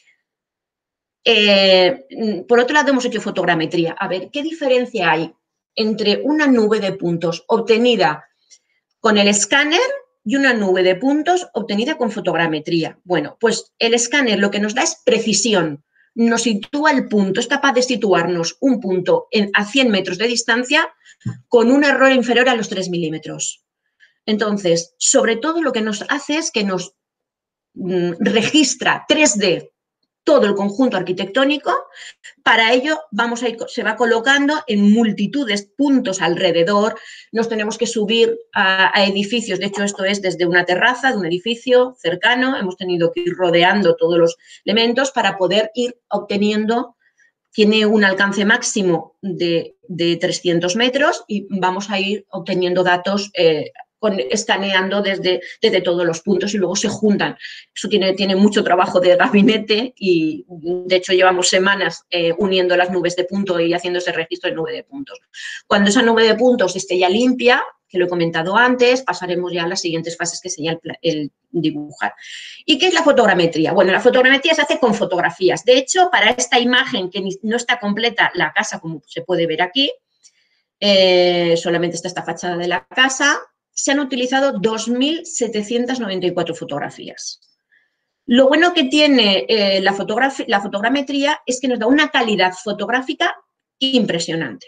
Eh, por otro lado, hemos hecho fotogrametría. A ver, ¿qué diferencia hay entre una nube de puntos obtenida con el escáner y una nube de puntos obtenida con fotogrametría? Bueno, pues el escáner lo que nos da es precisión, nos sitúa el punto, es capaz de situarnos un punto en, a cien metros de distancia con un error inferior a los tres milímetros. Entonces, sobre todo lo que nos hace es que nos mm, registra tres D todo el conjunto arquitectónico. Para ello vamos a ir, se va colocando en multitudes puntos alrededor, nos tenemos que subir a, a edificios, de hecho esto es desde una terraza de un edificio cercano, hemos tenido que ir rodeando todos los elementos para poder ir obteniendo, tiene un alcance máximo de, de trescientos metros y vamos a ir obteniendo datos eh, Con, escaneando desde, desde todos los puntos y luego se juntan. Eso tiene, tiene mucho trabajo de gabinete y de hecho llevamos semanas eh, uniendo las nubes de punto y haciendo ese registro de nube de puntos. Cuando esa nube de puntos esté ya limpia, que lo he comentado antes, pasaremos ya a las siguientes fases, que sería el, el dibujar. ¿Y qué es la fotogrametría? Bueno, la fotogrametría se hace con fotografías. De hecho, para esta imagen que no está completa la casa, como se puede ver aquí, eh, solamente está esta fachada de la casa, se han utilizado dos mil setecientas noventa y cuatro fotografías. Lo bueno que tiene eh, la, la fotogrametría es que nos da una calidad fotográfica impresionante.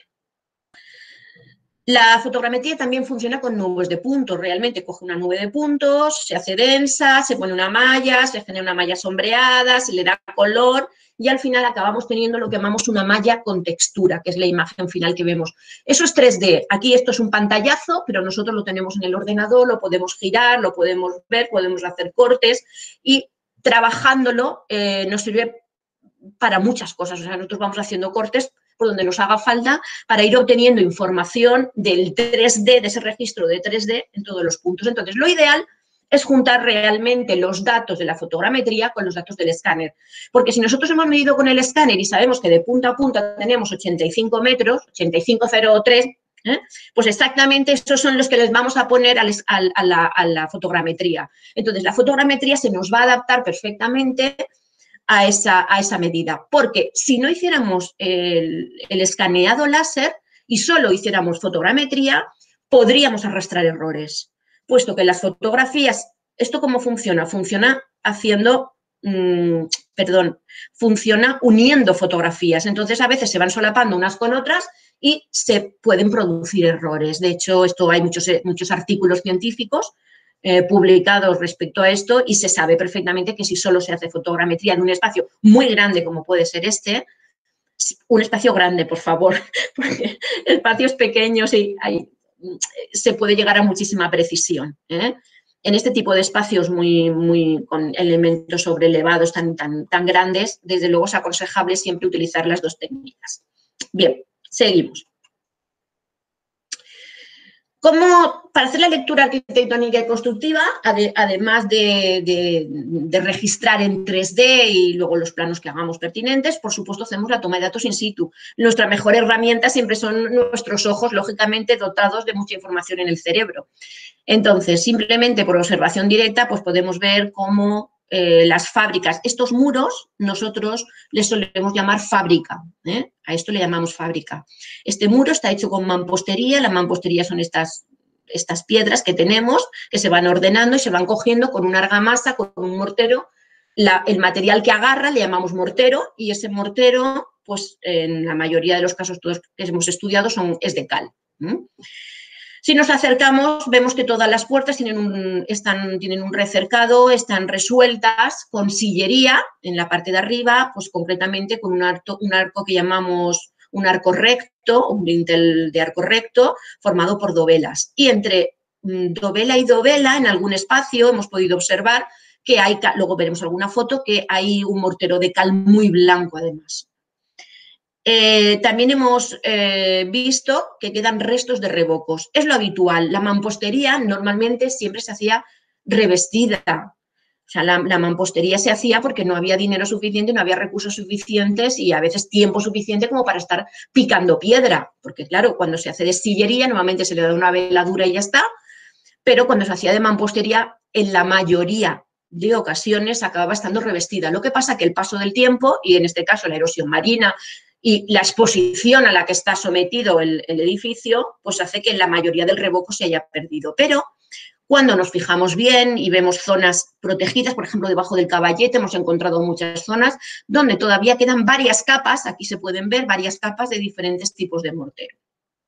La fotogrametría también funciona con nubes de puntos, realmente coge una nube de puntos, se hace densa, se pone una malla, se genera una malla sombreada, se le da color y al final acabamos teniendo lo que llamamos una malla con textura, que es la imagen final que vemos. Eso es tres D, aquí esto es un pantallazo, pero nosotros lo tenemos en el ordenador, lo podemos girar, lo podemos ver, podemos hacer cortes y trabajándolo eh, nos sirve para muchas cosas, o sea, nosotros vamos haciendo cortes por donde nos haga falta para ir obteniendo información del tres D, de ese registro de tres D en todos los puntos. Entonces, lo ideal es juntar realmente los datos de la fotogrametría con los datos del escáner, porque si nosotros hemos medido con el escáner y sabemos que de punta a punta tenemos ochenta y cinco metros, ochenta y cinco coma cero tres, ¿eh? Pues exactamente estos son los que les vamos a poner al, al, a, la, a la fotogrametría. Entonces, la fotogrametría se nos va a adaptar perfectamente A esa, a esa medida, porque si no hiciéramos el, el escaneado láser y solo hiciéramos fotogrametría, podríamos arrastrar errores, puesto que las fotografías, ¿esto cómo funciona? Funciona haciendo, mmm, perdón, funciona uniendo fotografías, entonces a veces se van solapando unas con otras y se pueden producir errores. De hecho, esto hay muchos, muchos artículos científicos Eh, publicados respecto a esto y se sabe perfectamente que si solo se hace fotogrametría en un espacio muy grande como puede ser este, un espacio grande, por favor, porque espacios pequeños y hay se puede llegar a muchísima precisión, ¿eh? En este tipo de espacios muy, muy, con elementos sobrelevados tan, tan, tan grandes, desde luego es aconsejable siempre utilizar las dos técnicas. Bien, seguimos. Como para hacer la lectura arquitectónica y constructiva, ade, además de, de, de registrar en tres D y luego los planos que hagamos pertinentes, por supuesto hacemos la toma de datos in situ. Nuestra mejor herramienta siempre son nuestros ojos, lógicamente dotados de mucha información en el cerebro. Entonces, simplemente por observación directa, pues podemos ver cómo eh, las fábricas, estos muros, nosotros les solemos llamar fábrica, ¿eh? A esto le llamamos fábrica. Este muro está hecho con mampostería, la mampostería son estas, estas piedras que tenemos, que se van ordenando y se van cogiendo con una argamasa, con un mortero. La, el material que agarra le llamamos mortero y ese mortero, pues en la mayoría de los casos todos que hemos estudiado, son, es de cal. ¿eh? Si nos acercamos, vemos que todas las puertas tienen un, están, tienen un recercado, están resueltas con sillería en la parte de arriba, pues concretamente con un arco, un arco que llamamos un arco recto, un dintel de arco recto, formado por dovelas. Y entre dovela y dovela, en algún espacio, hemos podido observar que hay, luego veremos alguna foto, que hay un mortero de cal muy blanco además. Eh, también hemos eh, visto que quedan restos de revocos. Es lo habitual. La mampostería normalmente siempre se hacía revestida. O sea, la, la mampostería se hacía porque no había dinero suficiente, no había recursos suficientes y a veces tiempo suficiente como para estar picando piedra. Porque claro, cuando se hace de sillería normalmente se le da una veladura y ya está. Pero cuando se hacía de mampostería, en la mayoría de ocasiones acababa estando revestida. Lo que pasa que el paso del tiempo, y en este caso la erosión marina, y la exposición a la que está sometido el, el edificio, pues hace que la mayoría del revoco se haya perdido. Pero cuando nos fijamos bien y vemos zonas protegidas, por ejemplo, debajo del caballete hemos encontrado muchas zonas donde todavía quedan varias capas, aquí se pueden ver varias capas de diferentes tipos de mortero.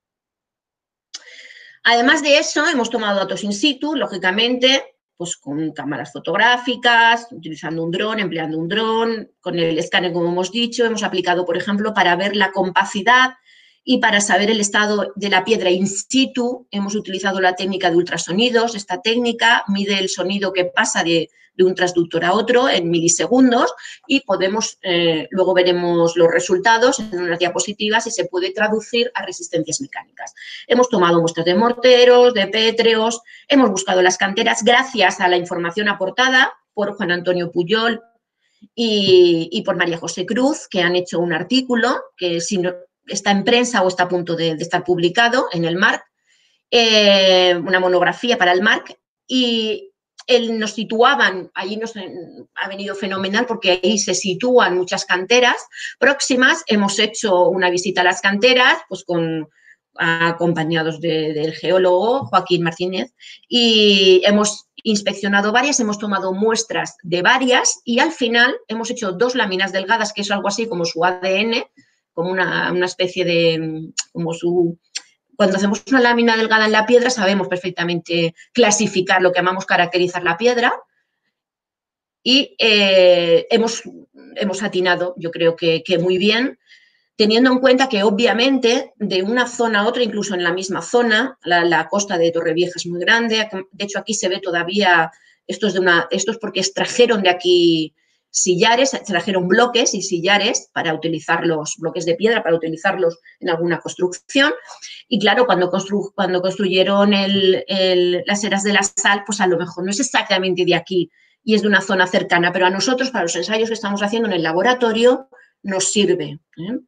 Además de eso, hemos tomado datos in situ, lógicamente, pues con cámaras fotográficas, utilizando un dron, empleando un dron, con el escáner, como hemos dicho, hemos aplicado, por ejemplo, para ver la compacidad y para saber el estado de la piedra in situ, hemos utilizado la técnica de ultrasonidos. Esta técnica mide el sonido que pasa de, de un transductor a otro en milisegundos y podemos, eh, luego veremos los resultados en unas diapositivas y se puede traducir a resistencias mecánicas. Hemos tomado muestras de morteros, de pétreos, hemos buscado las canteras gracias a la información aportada por Juan Antonio Puyol y, y por María José Cruz, que han hecho un artículo que si no, está en prensa o está a punto de, de estar publicado en el MARC, eh, una monografía para el MARC, y él nos situaban, allí nos ha venido fenomenal porque ahí se sitúan muchas canteras próximas. Hemos hecho una visita a las canteras, pues con acompañados de, del geólogo Joaquín Martínez, y hemos inspeccionado varias, hemos tomado muestras de varias y al final hemos hecho dos láminas delgadas, que es algo así como su A D N, como una, una especie de, como su, cuando hacemos una lámina delgada en la piedra sabemos perfectamente clasificar lo que llamamos caracterizar la piedra y eh, hemos, hemos atinado, yo creo que, que muy bien, teniendo en cuenta que obviamente de una zona a otra, incluso en la misma zona, la, la costa de Torrevieja es muy grande, de hecho aquí se ve todavía, esto es, de una, esto es porque extrajeron de aquí sillares, trajeron bloques y sillares para utilizar los bloques de piedra, para utilizarlos en alguna construcción. Y claro, cuando, constru, cuando construyeron el, el, las eras de la sal, pues a lo mejor no es exactamente de aquí y es de una zona cercana, pero a nosotros, para los ensayos que estamos haciendo en el laboratorio, nos sirve. ¿eh?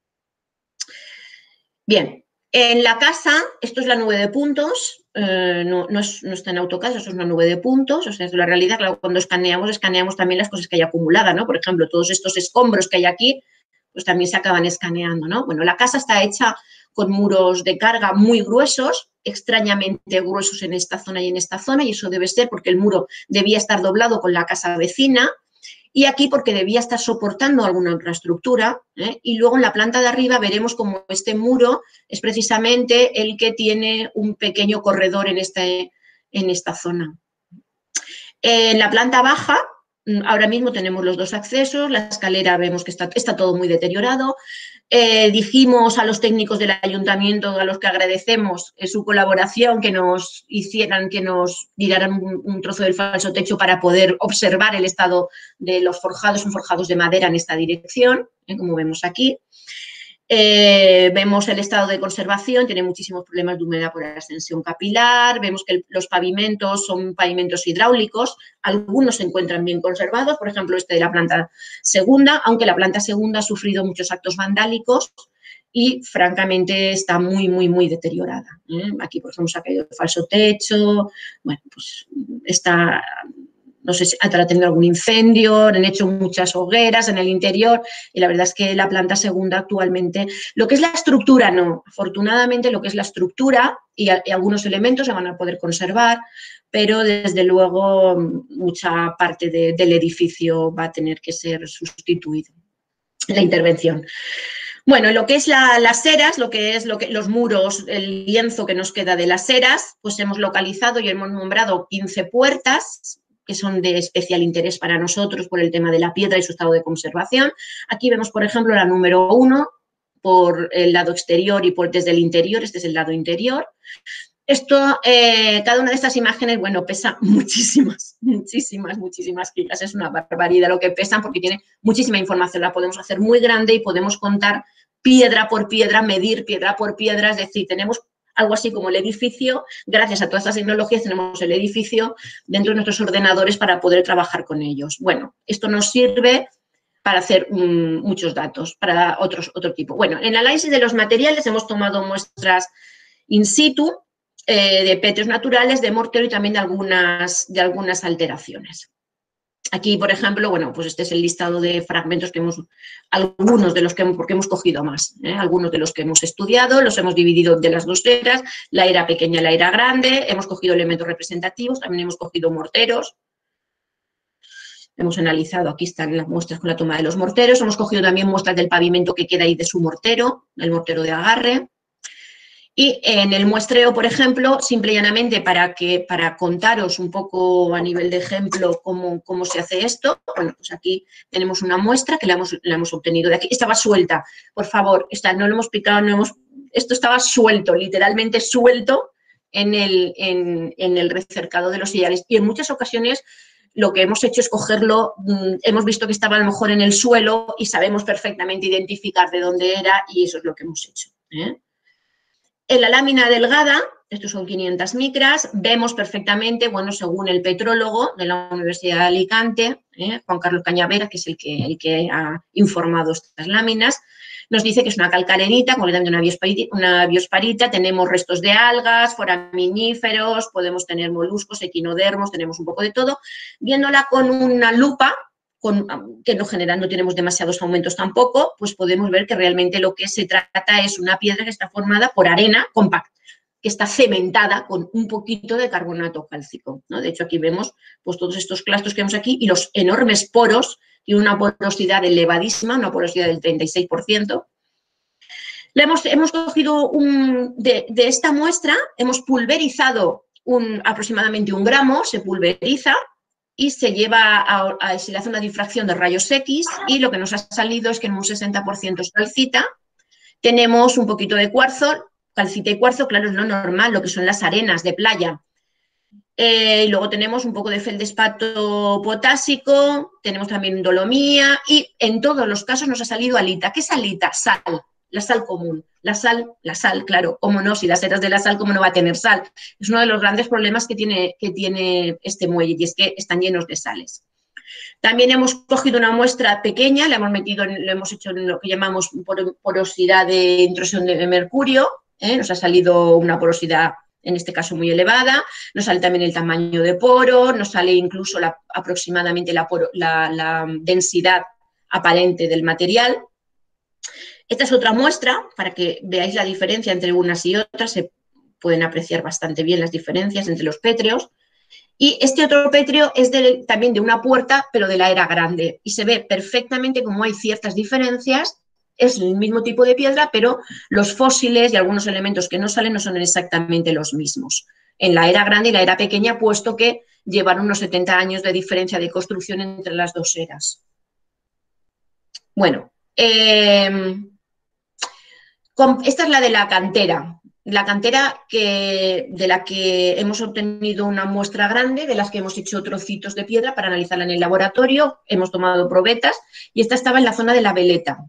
Bien, en la casa, esto es la nube de puntos, eh, no, no, es, no está en AutoCAD, esto es una nube de puntos, o sea, es la realidad, claro, cuando escaneamos, escaneamos también las cosas que hay acumuladas, ¿no? Por ejemplo, todos estos escombros que hay aquí, pues también se acaban escaneando, ¿no? Bueno, la casa está hecha con muros de carga muy gruesos, extrañamente gruesos en esta zona y en esta zona, y eso debe ser porque el muro debía estar doblado con la casa vecina, y aquí porque debía estar soportando alguna otra estructura, ¿eh? Y luego en la planta de arriba veremos como este muro es precisamente el que tiene un pequeño corredor en, este, en esta zona. En la planta baja ahora mismo tenemos los dos accesos, la escalera vemos que está, está todo muy deteriorado. Eh, dijimos a los técnicos del ayuntamiento, a los que agradecemos eh, su colaboración, que nos hicieran, que nos tiraran un, un trozo del falso techo para poder observar el estado de los forjados, son forjados de madera en esta dirección, eh, como vemos aquí. Eh, vemos el estado de conservación, tiene muchísimos problemas de humedad por ascensión capilar, vemos que el, los pavimentos son pavimentos hidráulicos, algunos se encuentran bien conservados, por ejemplo este de la planta segunda, aunque la planta segunda ha sufrido muchos actos vandálicos y francamente está muy, muy, muy deteriorada. ¿eh? Aquí, por ejemplo, se ha caído el falso techo, bueno, pues está... No sé si ha tenido algún incendio, han hecho muchas hogueras en el interior y la verdad es que la planta segunda actualmente, lo que es la estructura no, afortunadamente lo que es la estructura y, a, y algunos elementos se van a poder conservar, pero desde luego mucha parte de, del edificio va a tener que ser sustituido en la intervención. Bueno, lo que es la, las eras, lo que es lo que, los muros, el lienzo que nos queda de las eras, pues hemos localizado y hemos nombrado quince puertas, que son de especial interés para nosotros por el tema de la piedra y su estado de conservación. Aquí vemos, por ejemplo, la número uno por el lado exterior y por desde el interior, este es el lado interior. Esto, eh, cada una de estas imágenes, bueno, pesa muchísimas, muchísimas, muchísimas gigas. Es una barbaridad lo que pesan porque tiene muchísima información. La podemos hacer muy grande y podemos contar piedra por piedra, medir piedra por piedra, es decir, tenemos algo así como el edificio, gracias a todas estas tecnologías tenemos el edificio dentro de nuestros ordenadores para poder trabajar con ellos. Bueno, esto nos sirve para hacer um, muchos datos, para otros, otro tipo. Bueno, en el análisis de los materiales hemos tomado muestras in situ eh, de pétreos naturales, de mortero y también de algunas, de algunas alteraciones. Aquí, por ejemplo, bueno, pues este es el listado de fragmentos que hemos, algunos de los que hemos, porque hemos cogido más, ¿eh? algunos de los que hemos estudiado, los hemos dividido de las dos eras, la era pequeña y la era grande, hemos cogido elementos representativos, también hemos cogido morteros, hemos analizado, aquí están las muestras con la toma de los morteros, hemos cogido también muestras del pavimento que queda ahí de su mortero, el mortero de agarre. Y en el muestreo, por ejemplo, simple y llanamente para, que, para contaros un poco a nivel de ejemplo cómo, cómo se hace esto, bueno, pues aquí tenemos una muestra que la hemos, la hemos obtenido de aquí. Estaba suelta, por favor, esta, no lo hemos picado, no hemos, esto estaba suelto, literalmente suelto en el, en, en el recercado de los sillares. Y en muchas ocasiones lo que hemos hecho es cogerlo, hemos visto que estaba a lo mejor en el suelo y sabemos perfectamente identificar de dónde era y eso es lo que hemos hecho, ¿eh? En la lámina delgada, estos son quinientas micras, vemos perfectamente, bueno, según el petrólogo de la Universidad de Alicante, ¿eh? Juan Carlos Cañavera, que es el que, el que ha informado estas láminas, nos dice que es una calcarenita, concretamente una biosparita, una biosparita, tenemos restos de algas, foraminíferos, podemos tener moluscos, equinodermos, tenemos un poco de todo. Viéndola con una lupa, Con, que no generan, no tenemos demasiados aumentos tampoco, pues podemos ver que realmente lo que se trata es una piedra que está formada por arena compacta, que está cementada con un poquito de carbonato cálcico, ¿no? De hecho, aquí vemos pues, todos estos clastos que vemos aquí y los enormes poros, tiene una porosidad elevadísima, una porosidad del treinta y seis por ciento. Le hemos, hemos cogido un, de, de esta muestra, hemos pulverizado un, aproximadamente un gramo, se pulveriza, y se lleva a, a, se le hace una difracción de rayos X y lo que nos ha salido es que en un sesenta por ciento es calcita, tenemos un poquito de cuarzo, calcita y cuarzo, claro, es lo normal, lo que son las arenas de playa. Eh, y luego tenemos un poco de feldespato potásico, tenemos también dolomía y en todos los casos nos ha salido alita. ¿Qué es alita? Sal, la sal común. La sal, la sal, claro, cómo no, si las eras de la sal, cómo no va a tener sal. Es uno de los grandes problemas que tiene, que tiene este muelle y es que están llenos de sales. También hemos cogido una muestra pequeña, le hemos metido, lo hemos hecho en lo que llamamos porosidad de intrusión de mercurio, ¿eh? Nos ha salido una porosidad en este caso muy elevada, nos sale también el tamaño de poro, nos sale incluso la, aproximadamente la, poro, la, la densidad aparente del material. Esta es otra muestra, para que veáis la diferencia entre unas y otras, se pueden apreciar bastante bien las diferencias entre los pétreos. Y este otro pétreo es de, también de una puerta, pero de la era grande, y se ve perfectamente cómo hay ciertas diferencias, es el mismo tipo de piedra, pero los fósiles y algunos elementos que no salen no son exactamente los mismos. en la era grande y la era pequeña, puesto que llevan unos setenta años de diferencia de construcción entre las dos eras. Bueno, eh, esta es la de la cantera. La cantera que, de la que hemos obtenido una muestra grande, de las que hemos hecho trocitos de piedra para analizarla en el laboratorio, hemos tomado probetas y esta estaba en la zona de la veleta.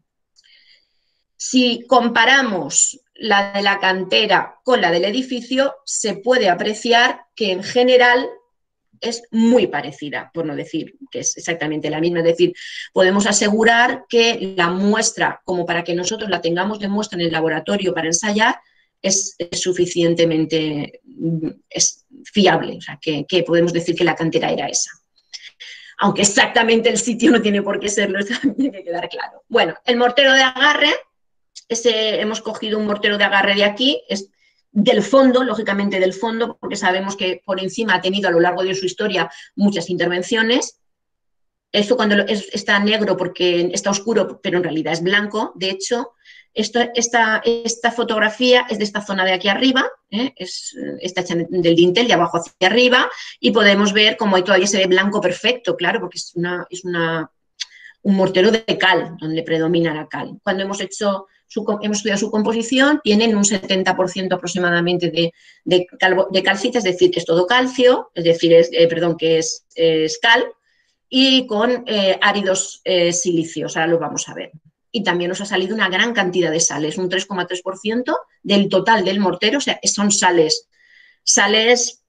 Si comparamos la de la cantera con la del edificio, se puede apreciar que en general es muy parecida, por no decir que es exactamente la misma. Es decir, podemos asegurar que la muestra, como para que nosotros la tengamos de muestra en el laboratorio para ensayar, es, es suficientemente es fiable. O sea, que, que podemos decir que la cantera era esa. Aunque exactamente el sitio no tiene por qué serlo, eso tiene que quedar claro. Bueno, el mortero de agarre, ese, hemos cogido un mortero de agarre de aquí, es del fondo, lógicamente del fondo, porque sabemos que por encima ha tenido a lo largo de su historia muchas intervenciones. Esto cuando es, está negro porque está oscuro, pero en realidad es blanco. De hecho, esto, esta, esta fotografía es de esta zona de aquí arriba, ¿eh? es, está hecha del dintel de abajo hacia arriba y podemos ver cómo ahí todavía se ve blanco perfecto, claro, porque es, una, es una, un mortero de cal, donde predomina la cal. Cuando hemos hecho Su, hemos estudiado su composición, tienen un setenta por ciento aproximadamente de, de, calvo, de calcita, es decir, que es todo calcio, es decir, es, eh, perdón, que es, es cal, y con eh, áridos eh, silicios, ahora lo vamos a ver. Y también nos ha salido una gran cantidad de sales, un tres coma tres por ciento del total del mortero, o sea, son sales, sales...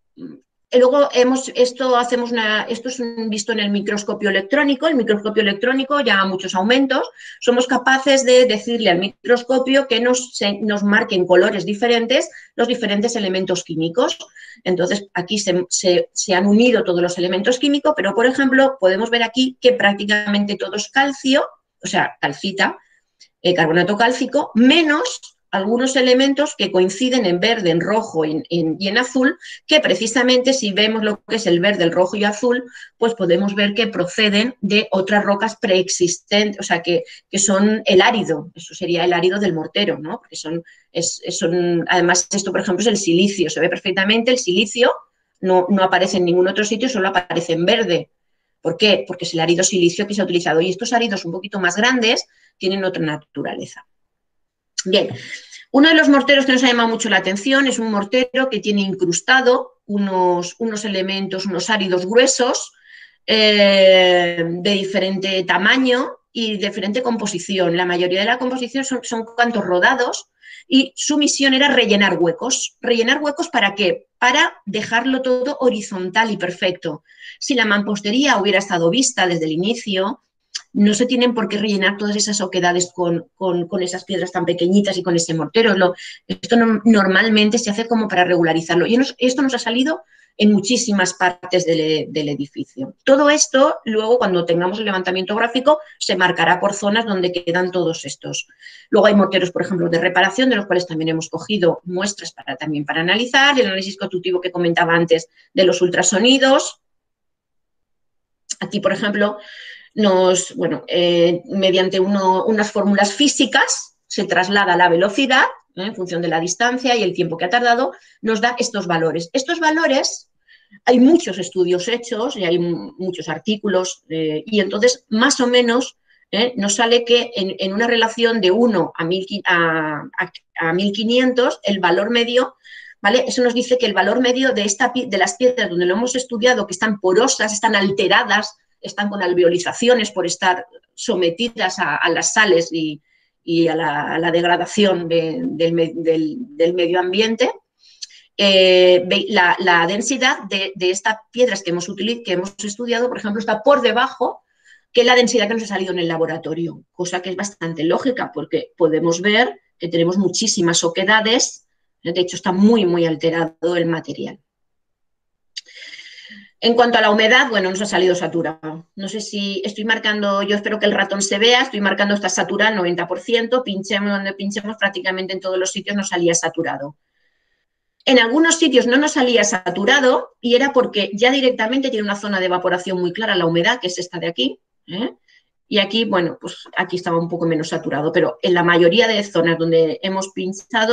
Y luego hemos, esto, hacemos una, esto es un, visto en el microscopio electrónico. El microscopio electrónico ya a muchos aumentos. Somos capaces de decirle al microscopio que nos, se, nos marque en colores diferentes los diferentes elementos químicos. Entonces, aquí se, se, se han unido todos los elementos químicos, pero, por ejemplo, podemos ver aquí que prácticamente todo es calcio, o sea, calcita, eh, carbonato cálcico, menos algunos elementos que coinciden en verde, en rojo en, en, y en azul, que precisamente si vemos lo que es el verde, el rojo y azul, pues podemos ver que proceden de otras rocas preexistentes, o sea, que, que son el árido, eso sería el árido del mortero, ¿no? Porque son, es, son, además esto, por ejemplo, es el silicio, se ve perfectamente, el silicio no, no aparece en ningún otro sitio, solo aparece en verde. ¿Por qué? Porque es el árido silicio que se ha utilizado y estos áridos un poquito más grandes tienen otra naturaleza. Bien, uno de los morteros que nos ha llamado mucho la atención es un mortero que tiene incrustado unos, unos elementos, unos áridos gruesos eh, de diferente tamaño y diferente composición. La mayoría de la composición son, son cantos rodados y su misión era rellenar huecos. ¿Rellenar huecos para qué? Para dejarlo todo horizontal y perfecto. Si la mampostería hubiera estado vista desde el inicio, no se tienen por qué rellenar todas esas oquedades con, con, con esas piedras tan pequeñitas y con ese mortero. Lo, esto no, normalmente se hace como para regularizarlo. Y nos, esto nos ha salido en muchísimas partes del, del edificio. Todo esto, luego, cuando tengamos el levantamiento gráfico, se marcará por zonas donde quedan todos estos. Luego hay morteros, por ejemplo, de reparación, de los cuales también hemos cogido muestras para, también para analizar. El análisis constructivo que comentaba antes de los ultrasonidos. Aquí, por ejemplo, nos, bueno, eh, mediante uno, unas fórmulas físicas se traslada la velocidad, ¿eh? En función de la distancia y el tiempo que ha tardado, nos da estos valores. Estos valores, hay muchos estudios hechos y hay muchos artículos eh, y entonces más o menos eh, nos sale que en, en una relación de uno a mil quinientos el valor medio, ¿vale? Eso nos dice que el valor medio de, esta, de las piedras donde lo hemos estudiado, que están porosas, están alteradas, están con alveolizaciones por estar sometidas a, a las sales y, y a, la, a la degradación de, del, del, del medio ambiente, eh, la, la densidad de, de estas piedras que hemos, que hemos estudiado, por ejemplo, está por debajo que la densidad que nos ha salido en el laboratorio, cosa que es bastante lógica porque podemos ver que tenemos muchísimas oquedades, de hecho está muy, muy alterado el material. En cuanto a la humedad, bueno, nos ha salido saturado. No sé si estoy marcando, yo espero que el ratón se vea, estoy marcando esta saturada al noventa por ciento, pinchemos donde pinchemos, prácticamente en todos los sitios nos salía saturado. En algunos sitios no nos salía saturado y era porque ya directamente tiene una zona de evaporación muy clara, la humedad, que es esta de aquí, ¿eh? Y aquí, bueno, pues aquí estaba un poco menos saturado, pero en la mayoría de zonas donde hemos pinchado,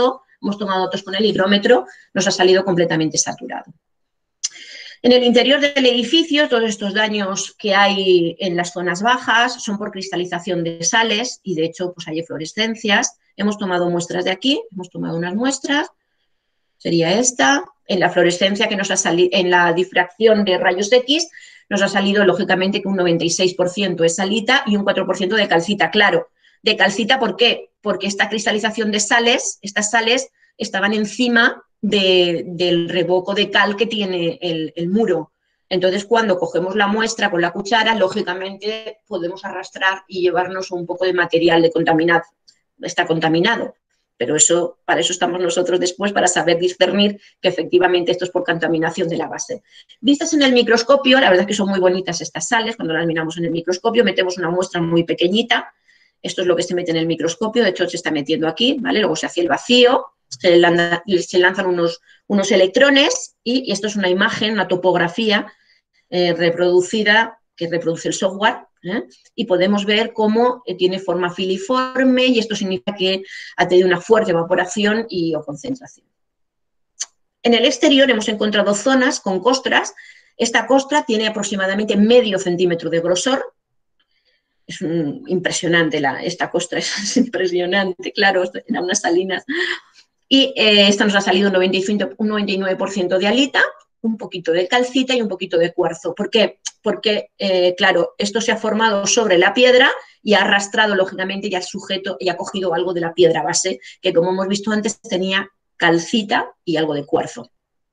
hemos tomado datos con el higrómetro, nos ha salido completamente saturado. En el interior del edificio, todos estos daños que hay en las zonas bajas son por cristalización de sales y, de hecho, pues hay eflorescencias. Hemos tomado muestras de aquí, hemos tomado unas muestras, sería esta. En la fluorescencia que nos ha salido, en la difracción de rayos X, nos ha salido, lógicamente, que un noventa y seis por ciento es salita y un cuatro por ciento de calcita. Claro, de calcita, ¿por qué? Porque esta cristalización de sales, estas sales estaban encima de, del revoco de cal que tiene el, el muro. Entonces, cuando cogemos la muestra con la cuchara, lógicamente podemos arrastrar y llevarnos un poco de material de contaminado. Está contaminado, pero eso, para eso estamos nosotros después, para saber discernir que efectivamente esto es por contaminación de la base. Vistas en el microscopio, la verdad es que son muy bonitas estas sales, cuando las miramos en el microscopio, metemos una muestra muy pequeñita. Esto es lo que se mete en el microscopio, de hecho se está metiendo aquí, ¿vale? Luego se hace el vacío, se, lanza, se lanzan unos, unos electrones y, y esto es una imagen, una topografía eh, reproducida, que reproduce el software, ¿eh? Y podemos ver cómo eh, tiene forma filiforme y esto significa que ha tenido una fuerte evaporación y o concentración. En el exterior hemos encontrado zonas con costras. Esta costra tiene aproximadamente medio centímetro de grosor. Es un, impresionante, la, esta costra es, es impresionante, claro, eran unas salinas. Y eh, esta nos ha salido un noventa y cinco, un noventa y nueve por ciento de alita, un poquito de calcita y un poquito de cuarzo. ¿Por qué? Porque, eh, claro, esto se ha formado sobre la piedra y ha arrastrado, lógicamente, y ha sujeto y ha cogido algo de la piedra base, que como hemos visto antes tenía calcita y algo de cuarzo.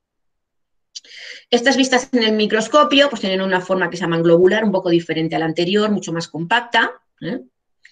Estas vistas en el microscopio pues tienen una forma que se llama globular, un poco diferente a la anterior, mucho más compacta, ¿eh?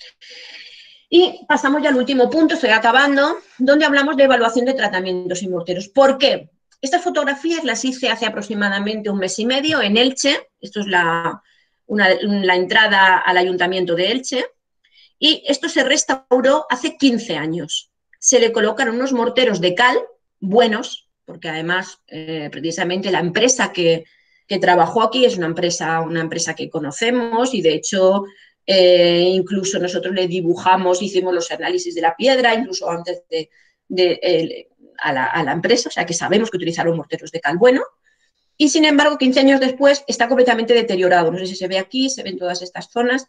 Y pasamos ya al último punto, estoy acabando, donde hablamos de evaluación de tratamientos y morteros. ¿Por qué? Estas fotografías las hice hace aproximadamente un mes y medio en Elche. Esto es la, una, la entrada al Ayuntamiento de Elche. Y esto se restauró hace quince años. Se le colocaron unos morteros de cal buenos, porque además, eh, precisamente, la empresa que, que trabajó aquí es una empresa, una empresa que conocemos y, de hecho, eh, incluso nosotros le dibujamos, hicimos los análisis de la piedra, incluso antes de, de eh, a, la, a la empresa, o sea que sabemos que utilizaron morteros de cal bueno. Y, sin embargo, quince años después está completamente deteriorado. No sé si se ve aquí, se ven todas estas zonas.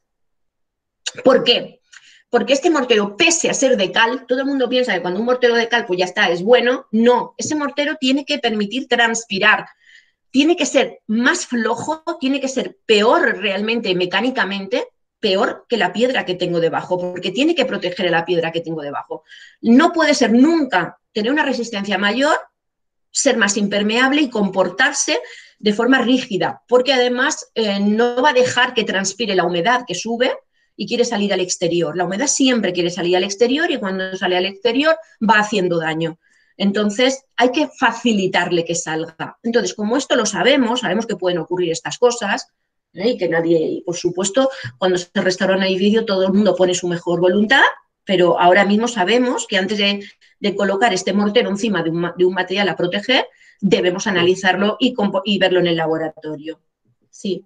¿Por qué? Porque este mortero, pese a ser de cal, todo el mundo piensa que cuando un mortero de cal pues ya está, es bueno. No, ese mortero tiene que permitir transpirar, tiene que ser más flojo, tiene que ser peor realmente mecánicamente, peor que la piedra que tengo debajo, porque tiene que proteger a la piedra que tengo debajo. No puede ser nunca tener una resistencia mayor, ser más impermeable y comportarse de forma rígida, porque además eh, no va a dejar que transpire la humedad que sube y quiere salir al exterior. La humedad siempre quiere salir al exterior y cuando sale al exterior va haciendo daño. Entonces, hay que facilitarle que salga. Entonces, como esto lo sabemos, sabemos que pueden ocurrir estas cosas, ¿eh? Y que nadie, por supuesto, cuando se restaura un edificio todo el mundo pone su mejor voluntad, pero ahora mismo sabemos que antes de, de colocar este mortero encima de un, de un material a proteger, debemos analizarlo y, y verlo en el laboratorio. Sí.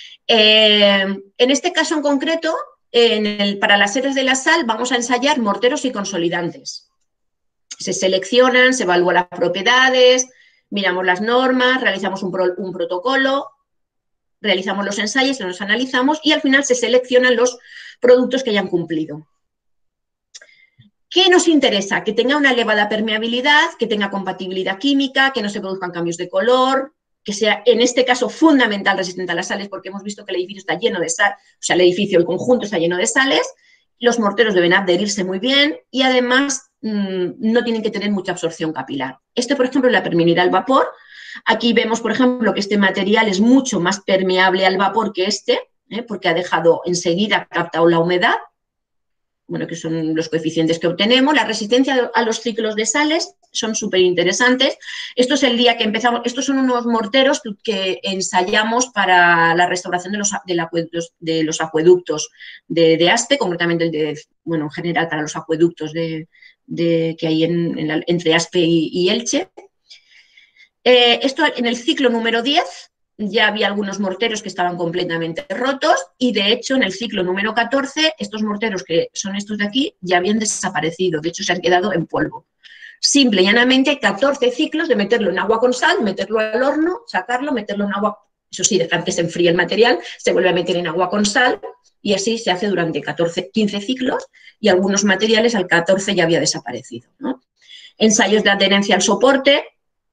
Eh, en este caso en concreto, En el, para las sedes de la sal vamos a ensayar morteros y consolidantes. Se seleccionan, se evalúan las propiedades, miramos las normas, realizamos un, pro, un protocolo, realizamos los ensayos, los analizamos y al final se seleccionan los productos que hayan cumplido. ¿Qué nos interesa? Que tenga una elevada permeabilidad, que tenga compatibilidad química, que no se produzcan cambios de color, que sea, en este caso, fundamental resistente a las sales, porque hemos visto que el edificio está lleno de sal, o sea, el edificio, el conjunto está lleno de sales, los morteros deben adherirse muy bien y, además, mmm, no tienen que tener mucha absorción capilar. Este, por ejemplo, es la permeabilidad al vapor. Aquí vemos, por ejemplo, que este material es mucho más permeable al vapor que este, ¿eh? Porque ha dejado enseguida captado la humedad. Bueno, que son los coeficientes que obtenemos. La resistencia a los ciclos de sales son súper interesantes. Esto es el día que empezamos, estos son unos morteros que ensayamos para la restauración de los, de la, de los acueductos de, de Aspe, concretamente el de, bueno, en general para los acueductos de, de, que hay en, en la, entre Aspe y, y Elche. Eh, esto en el ciclo número diez ya había algunos morteros que estaban completamente rotos y, de hecho, en el ciclo número catorce, estos morteros que son estos de aquí ya habían desaparecido, de hecho se han quedado en polvo. simple y llanamente catorce ciclos de meterlo en agua con sal, meterlo al horno, sacarlo, meterlo en agua, eso sí, dejar que se enfríe el material, se vuelve a meter en agua con sal y así se hace durante catorce, quince ciclos y algunos materiales al catorce ya había desaparecido, ¿no? Ensayos de adherencia al soporte,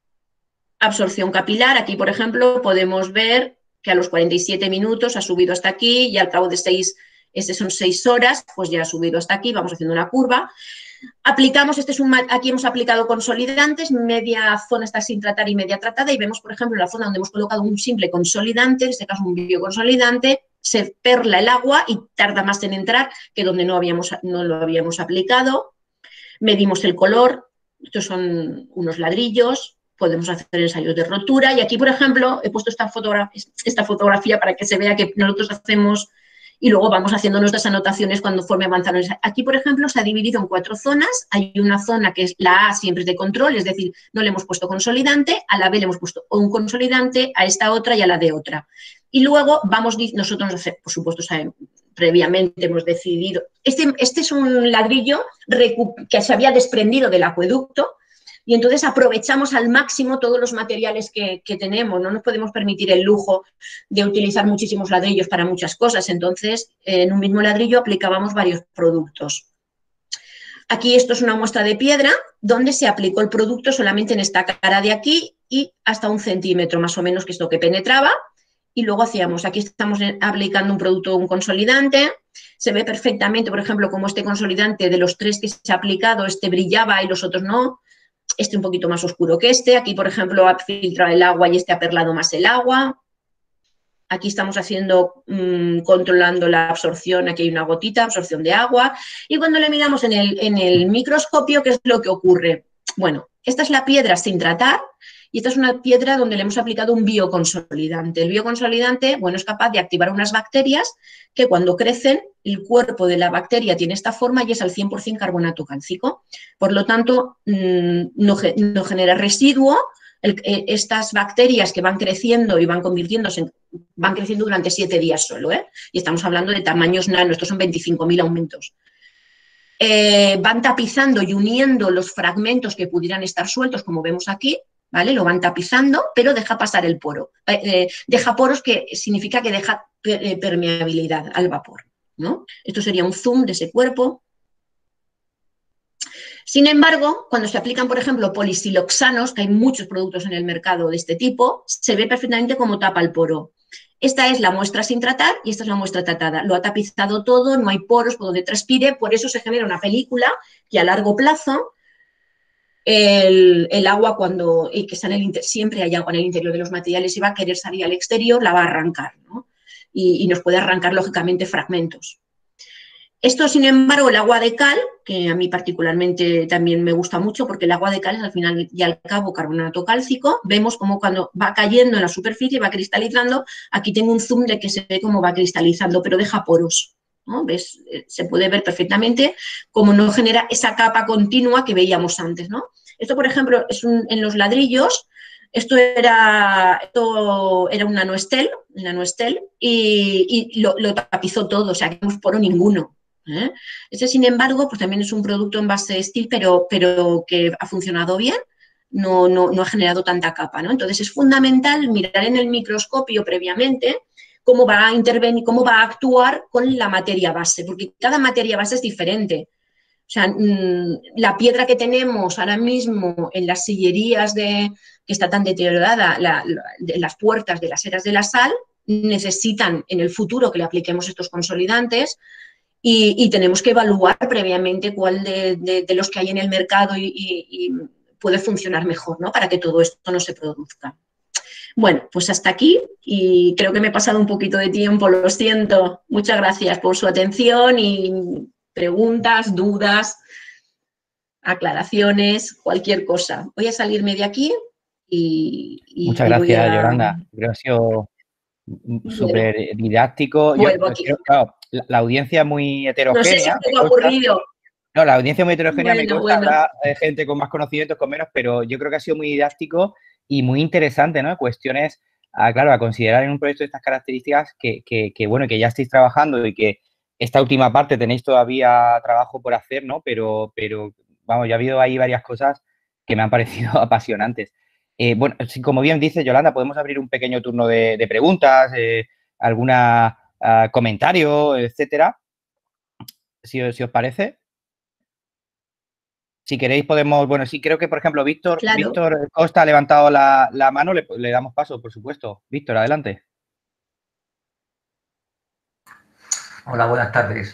absorción capilar, aquí por ejemplo podemos ver que a los cuarenta y siete minutos ha subido hasta aquí y al cabo de seis, este son seis horas, pues ya ha subido hasta aquí, vamos haciendo una curva. Aplicamos, este es un, aquí hemos aplicado consolidantes, media zona está sin tratar y media tratada y vemos, por ejemplo, la zona donde hemos colocado un simple consolidante, en este caso un bioconsolidante, se perla el agua y tarda más en entrar que donde no, habíamos, no lo habíamos aplicado. Medimos el color, estos son unos ladrillos, podemos hacer ensayos de rotura y aquí, por ejemplo, he puesto esta fotografía, esta fotografía para que se vea que nosotros hacemos y luego vamos haciendo nuestras anotaciones cuando forme avanzando. Aquí, por ejemplo, se ha dividido en cuatro zonas. Hay una zona que es la A, siempre es de control, es decir, no le hemos puesto consolidante, a la B le hemos puesto un consolidante, a esta otra y a la D otra. Y luego vamos, nosotros, por supuesto, sabemos, previamente hemos decidido, este, este es un ladrillo que se había desprendido del acueducto, y entonces aprovechamos al máximo todos los materiales que, que tenemos, no nos podemos permitir el lujo de utilizar muchísimos ladrillos para muchas cosas, entonces en un mismo ladrillo aplicábamos varios productos. Aquí esto es una muestra de piedra donde se aplicó el producto solamente en esta cara de aquí y hasta un centímetro más o menos, que es lo que penetraba, y luego hacíamos, aquí estamos aplicando un producto, un consolidante, se ve perfectamente, por ejemplo, como este consolidante de los tres que se ha aplicado, este brillaba y los otros no. Este un poquito más oscuro que este. Aquí, por ejemplo, ha filtrado el agua y este ha perlado más el agua. Aquí estamos haciendo, mmm, controlando la absorción. Aquí hay una gotita, absorción de agua. Y cuando le miramos en el, en el microscopio, ¿qué es lo que ocurre? Bueno, esta es la piedra sin tratar y esta es una piedra donde le hemos aplicado un bioconsolidante. El bioconsolidante, bueno, es capaz de activar unas bacterias que cuando crecen, el cuerpo de la bacteria tiene esta forma y es al cien por cien carbonato cálcico. Por lo tanto, mmm, no, no genera residuo. El, eh, estas bacterias que van creciendo y van convirtiéndose en, van creciendo durante siete días solo, ¿eh? Y estamos hablando de tamaños nano, estos son veinticinco mil aumentos. Eh, van tapizando y uniendo los fragmentos que pudieran estar sueltos, como vemos aquí, ¿vale? Lo van tapizando, pero deja pasar el poro. Eh, eh, deja poros, que significa que deja permeabilidad al vapor, ¿no? Esto sería un zoom de ese cuerpo. Sin embargo, cuando se aplican, por ejemplo, polisiloxanos, que hay muchos productos en el mercado de este tipo, se ve perfectamente cómo tapa el poro. Esta es la muestra sin tratar y esta es la muestra tratada. Lo ha tapizado todo, no hay poros por donde transpire, por eso se genera una película que a largo plazo el, el agua, cuando y que está en el inter, siempre hay agua en el interior de los materiales y va a querer salir al exterior, la va a arrancar, ¿no? Y, y nos puede arrancar, lógicamente, fragmentos. Esto, sin embargo, el agua de cal, que a mí particularmente también me gusta mucho porque el agua de cal es al final y al cabo carbonato cálcico, vemos como cuando va cayendo en la superficie, va cristalizando, aquí tengo un zoom de que se ve cómo va cristalizando, pero deja poros, ¿no? ¿Ves? Se puede ver perfectamente cómo no genera esa capa continua que veíamos antes, ¿no? Esto, por ejemplo, es un, en los ladrillos. Esto era, esto era un nanoestel, un nanoestel y, y lo, lo tapizó todo, o sea, que no poro ninguno. ¿Eh? Este, sin embargo, pues también es un producto en base de steel, pero, pero que ha funcionado bien, no, no, no ha generado tanta capa, ¿no? Entonces es fundamental mirar en el microscopio previamente cómo va a intervenir, cómo va a actuar con la materia base, porque cada materia base es diferente. O sea, la piedra que tenemos ahora mismo en las sillerías de, que está tan deteriorada, la, la, de las puertas de las eras de la sal, necesitan en el futuro que le apliquemos estos consolidantes. Y, y tenemos que evaluar previamente cuál de, de, de los que hay en el mercado y, y, y puede funcionar mejor, ¿no? Para que todo esto no se produzca. Bueno, pues hasta aquí y creo que me he pasado un poquito de tiempo, lo siento. Muchas gracias por su atención y preguntas, dudas, aclaraciones, cualquier cosa. Voy a salirme de aquí y... y Muchas y gracias, voy a... Yolanda. Creo que ha sido súper bueno, didáctico. Yo creo, claro, la, la audiencia es muy heterogénea. No sé si es un poco aburrido. No, la audiencia es muy heterogénea, bueno, me consta, bueno. habrá gente con más conocimientos, con menos, pero yo creo que ha sido muy didáctico y muy interesante, ¿no? Cuestiones, a, claro, a considerar en un proyecto de estas características que, que, que, bueno, que ya estáis trabajando y que esta última parte tenéis todavía trabajo por hacer, ¿no? Pero, pero vamos, ya ha habido ahí varias cosas que me han parecido apasionantes. Eh, bueno, como bien dice Yolanda, podemos abrir un pequeño turno de, de preguntas, eh, alguna uh, comentario, etcétera, si, si os parece. Si queréis podemos, bueno, sí, creo que, por ejemplo, Víctor, Claro. Víctor Costa ha levantado la, la mano, le, le damos paso, por supuesto. Víctor, adelante. Hola, buenas tardes.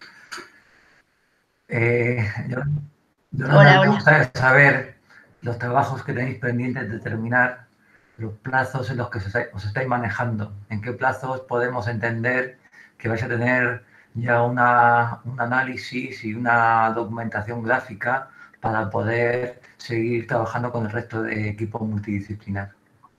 Eh, yo, yo Hola, me hola. gustaría saber los trabajos que tenéis pendientes de terminar, los plazos en los que os estáis, os estáis manejando, en qué plazos podemos entender que vais a tener ya una, un análisis y una documentación gráfica para poder seguir trabajando con el resto de equipo multidisciplinar.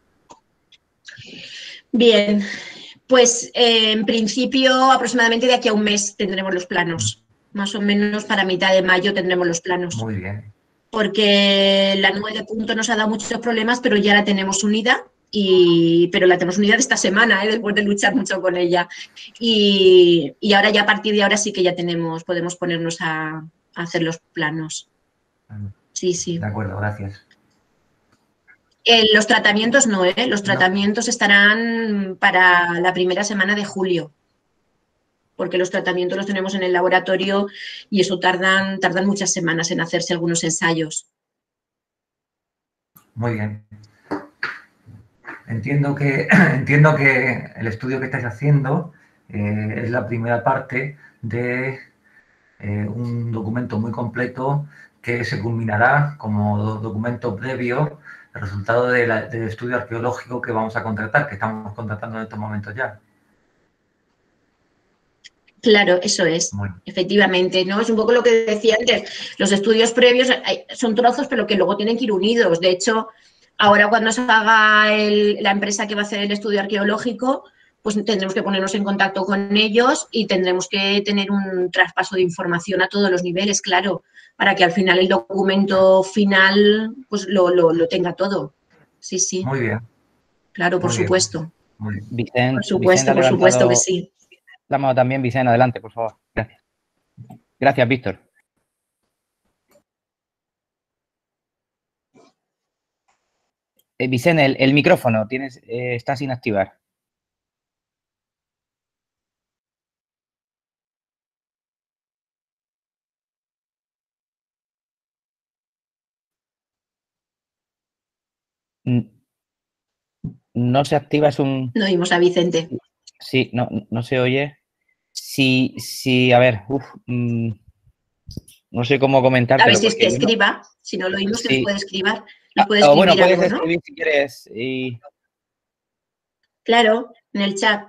Bien, pues eh, en principio aproximadamente de aquí a un mes tendremos los planos. Más o menos para mitad de mayo tendremos los planos. Muy bien. Porque la nube de punto nos ha dado muchos problemas, pero ya la tenemos unida. Y, pero la tenemos unida de esta semana, ¿eh? Después de luchar mucho con ella. Y, y ahora ya a partir de ahora sí que ya tenemos, podemos ponernos a, a hacer los planos. Sí, sí. De acuerdo, gracias. Eh, los tratamientos no, ¿eh? Los No. tratamientos estarán para la primera semana de julio, porque los tratamientos los tenemos en el laboratorio y eso tardan, tardan muchas semanas en hacerse algunos ensayos. Muy bien. Entiendo que, entiendo que el estudio que estáis haciendo eh, es la primera parte de eh, un documento muy completo que se culminará como do documento previo al resultado de la, del estudio arqueológico que vamos a contratar, que estamos contratando en estos momentos ya. Claro, eso es, Bueno. efectivamente, ¿no? Es un poco lo que decía antes, los estudios previos son trozos, pero que luego tienen que ir unidos. De hecho, ahora cuando se haga el, la empresa que va a hacer el estudio arqueológico, pues tendremos que ponernos en contacto con ellos y tendremos que tener un traspaso de información a todos los niveles, claro, para que al final el documento final pues lo, lo, lo tenga todo. Sí, sí. Muy bien. Claro, por Muy supuesto. Bien. Muy bien. Vicente, por supuesto, Vicente por supuesto que sí. La mano también, Vicente, adelante, por favor. Gracias. Gracias, Víctor. Eh, Vicente, el, el micrófono tienes, eh, está sin activar. No se activa, es un... No oímos a Vicente. Sí, no, no se oye. Sí, sí, a ver, uf, mmm, no sé cómo comentártelo. A ver si es que no... escriba, si no lo oímos, sí. que nos puede escribir, nos puede ah, escribir bueno, puedes algo, escribir ¿no? si quieres. Y... Claro, en el chat.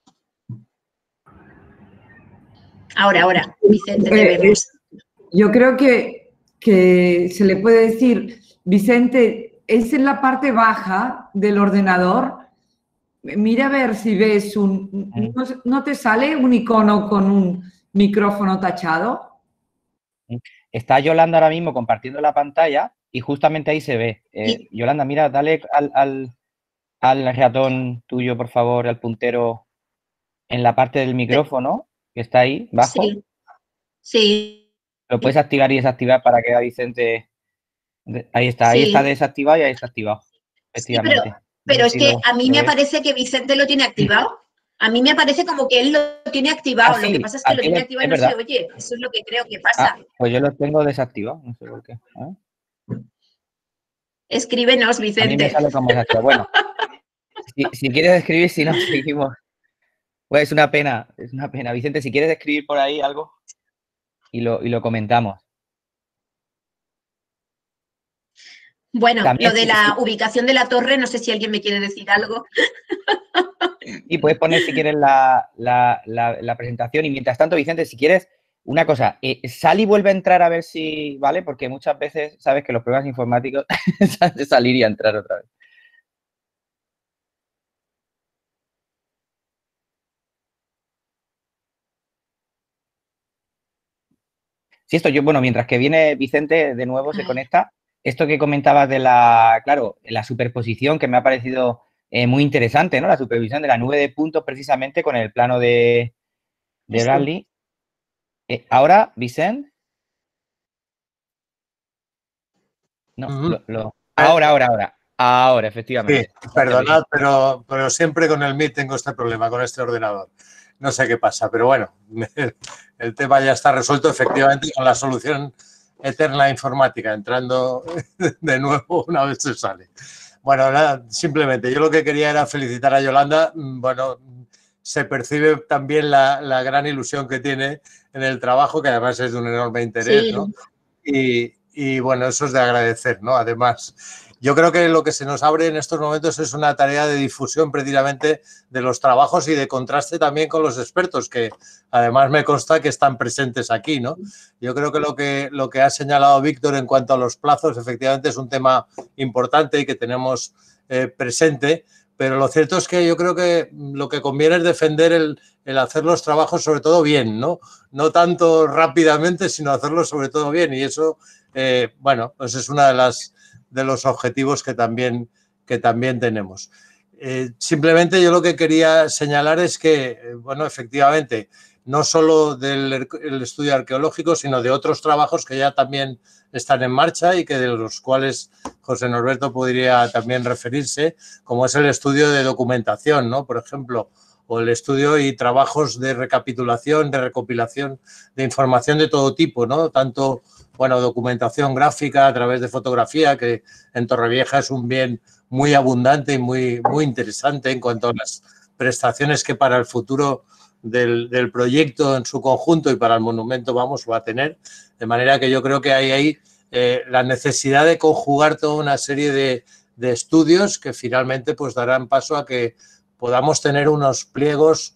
Ahora, ahora, Vicente, te Eh, vemos. eh, yo creo que, que se le puede decir, Vicente, es en la parte baja del ordenador. Mira a ver si ves un... ¿No, no te sale un icono con un micrófono tachado? Está Yolanda ahora mismo compartiendo la pantalla y justamente ahí se ve. Eh, Yolanda, mira, dale al, al, al ratón tuyo, por favor, al puntero en la parte del micrófono que está ahí, bajo. Sí, sí. Lo puedes activar y desactivar para que a Vicente... Ahí está, ahí Sí. está desactivado y ahí está activado. Efectivamente. Sí, pero, pero es si que lo, a mí lo me ves. parece que Vicente lo tiene activado. A mí me parece como que él lo tiene activado. Ah, sí, lo que pasa es que lo tiene lo, activado y es no verdad. se oye. Eso es lo que creo que pasa. Ah, pues yo lo tengo desactivado, no sé por qué. ¿Eh? Escríbenos, A Vicente. mí me sale como desactivado. Bueno, si, si quieres escribir, si no, seguimos. Pues es una pena, es una pena. Vicente, si quieres escribir por ahí algo y lo, y lo comentamos. Bueno, También, lo de sí, la sí. ubicación de la torre, no sé si alguien me quiere decir algo. Y puedes poner si quieres la, la, la, la presentación. Y mientras tanto, Vicente, si quieres, una cosa, eh, sal y vuelve a entrar a ver si, ¿vale? Porque muchas veces sabes que los problemas informáticos de salir y a entrar otra vez. Sí, esto yo, bueno, mientras que viene Vicente de nuevo, se conecta, esto que comentabas de la, claro, la superposición que me ha parecido eh, muy interesante, ¿no? La superposición de la nube de puntos precisamente con el plano de, de Bradley. Eh, ahora, Vicente. No, Uh-huh. lo, lo... Ahora, ahora, ahora. Ahora, efectivamente. Sí, perdonad, pero, pero siempre con el Meet tengo este problema, con este ordenador. No sé qué pasa, pero bueno, el tema ya está resuelto efectivamente con la solución eterna informática, entrando de nuevo una vez se sale. Bueno, nada, simplemente yo lo que quería era felicitar a Yolanda. Bueno, se percibe también la, la gran ilusión que tiene en el trabajo, que además es de un enorme interés, sí. ¿no? Y, y bueno, eso es de agradecer, ¿no? Además, yo creo que lo que se nos abre en estos momentos es una tarea de difusión precisamente de los trabajos y de contraste también con los expertos, que además me consta que están presentes aquí, ¿no? Yo creo que lo que, lo que ha señalado Víctor en cuanto a los plazos, efectivamente es un tema importante y que tenemos eh, presente, pero lo cierto es que yo creo que lo que conviene es defender el, el hacer los trabajos sobre todo bien, ¿no? No tanto rápidamente, sino hacerlos sobre todo bien, y eso, eh, bueno, pues es una de las de los objetivos que también, que también tenemos. Eh, simplemente yo lo que quería señalar es que, eh, bueno, efectivamente, no solo del el estudio arqueológico, sino de otros trabajos que ya también están en marcha y que de los cuales José Norberto podría también referirse, como es el estudio de documentación, ¿no? Por ejemplo, o el estudio y trabajos de recapitulación, de recopilación de información de todo tipo, ¿no? Tanto bueno, documentación gráfica a través de fotografía, que en Torrevieja es un bien muy abundante y muy, muy interesante en cuanto a las prestaciones que para el futuro del, del proyecto en su conjunto y para el monumento, vamos, va a tener. De manera que yo creo que hay ahí eh, la necesidad de conjugar toda una serie de, de estudios que finalmente pues darán paso a que podamos tener unos pliegos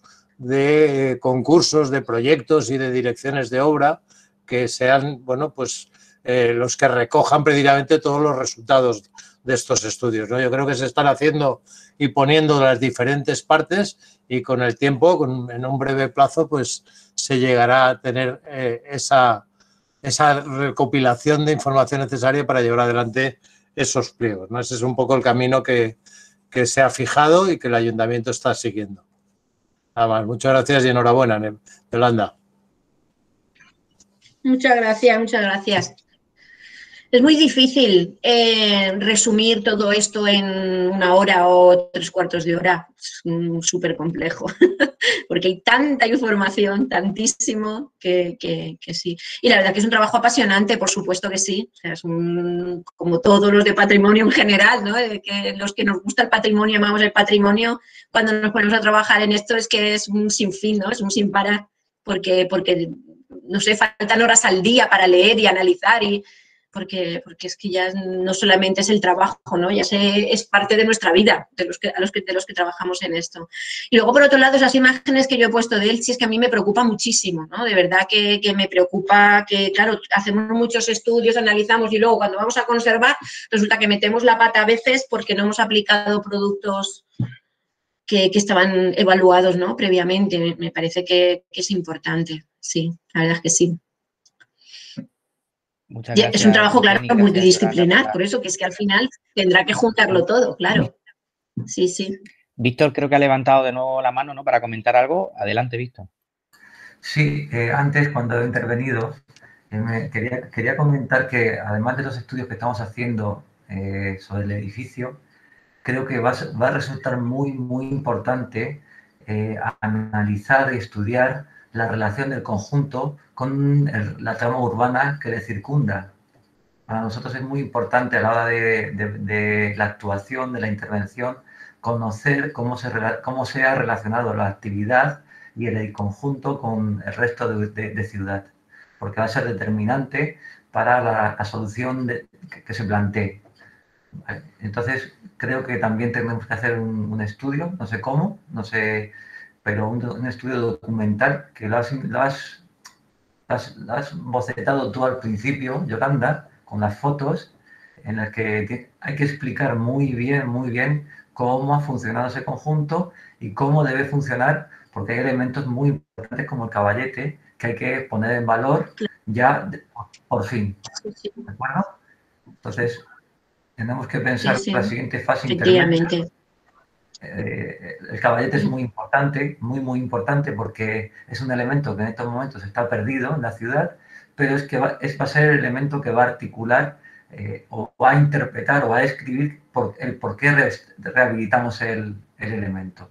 de eh, concursos, de proyectos y de direcciones de obra que sean, bueno, pues eh, los que recojan precisamente todos los resultados de estos estudios, ¿no? Yo creo que se están haciendo y poniendo las diferentes partes y con el tiempo, con, en un breve plazo, pues se llegará a tener eh, esa, esa recopilación de información necesaria para llevar adelante esos pliegos, ¿no? Ese es un poco el camino que, que se ha fijado y que el ayuntamiento está siguiendo. Nada más, muchas gracias y enhorabuena, Yolanda. Muchas gracias, muchas gracias. Es muy difícil eh, resumir todo esto en una hora o tres cuartos de hora. Es súper complejo, porque hay tanta información, tantísimo, que, que, que sí. Y la verdad que es un trabajo apasionante, por supuesto que sí. O sea, es un, como todos los de patrimonio en general, ¿no? De que los que nos gusta el patrimonio, amamos el patrimonio, cuando nos ponemos a trabajar en esto es que es un sinfín, ¿no? Es un sin parar, porque, porque no sé, faltan horas al día para leer y analizar y... Porque, porque es que ya no solamente es el trabajo, ¿no? Ya se, es parte de nuestra vida, de los, que, a los que, de los que trabajamos en esto. Y luego, por otro lado, esas imágenes que yo he puesto de Elche es que a mí me preocupa muchísimo, ¿no? De verdad que, que me preocupa que, claro, hacemos muchos estudios, analizamos y luego cuando vamos a conservar resulta que metemos la pata a veces porque no hemos aplicado productos que, que estaban evaluados, ¿no? Previamente. Me, me parece que, que es importante, sí, la verdad es que sí. Muchas gracias, es un trabajo, claro, gracias, multidisciplinar, Yolanda, por eso que es que al final tendrá que juntarlo todo, claro. Sí, sí. Víctor creo que ha levantado de nuevo la mano, ¿no? Para comentar algo. Adelante, Víctor. Sí, eh, antes cuando he intervenido eh, me quería, quería comentar que además de los estudios que estamos haciendo eh, sobre el edificio, creo que va a, va a resultar muy, muy importante eh, analizar y estudiar la relación del conjunto con el, la trama urbana que le circunda. Para nosotros es muy importante a la hora de, de, de la actuación, de la intervención, conocer cómo se, cómo se ha relacionado la actividad y el conjunto con el resto de, de, de ciudad, porque va a ser determinante para la, la solución de, que, que se plantee. Entonces, creo que también tenemos que hacer un, un estudio, no sé cómo, no sé... pero un, un estudio documental que lo has, lo, has, lo, has, lo has bocetado tú al principio, Yolanda, con las fotos, en las que hay que explicar muy bien, muy bien cómo ha funcionado ese conjunto y cómo debe funcionar, porque hay elementos muy importantes como el caballete que hay que poner en valor ya por fin. ¿De acuerdo? Entonces, tenemos que pensar sí, sí. la siguiente fase intermedia. Eh, el caballete es muy importante, muy, muy importante porque es un elemento que en estos momentos está perdido en la ciudad, pero es que va, es, va a ser el elemento que va a articular eh, o a interpretar o a escribir por, el por qué re rehabilitamos el, el elemento.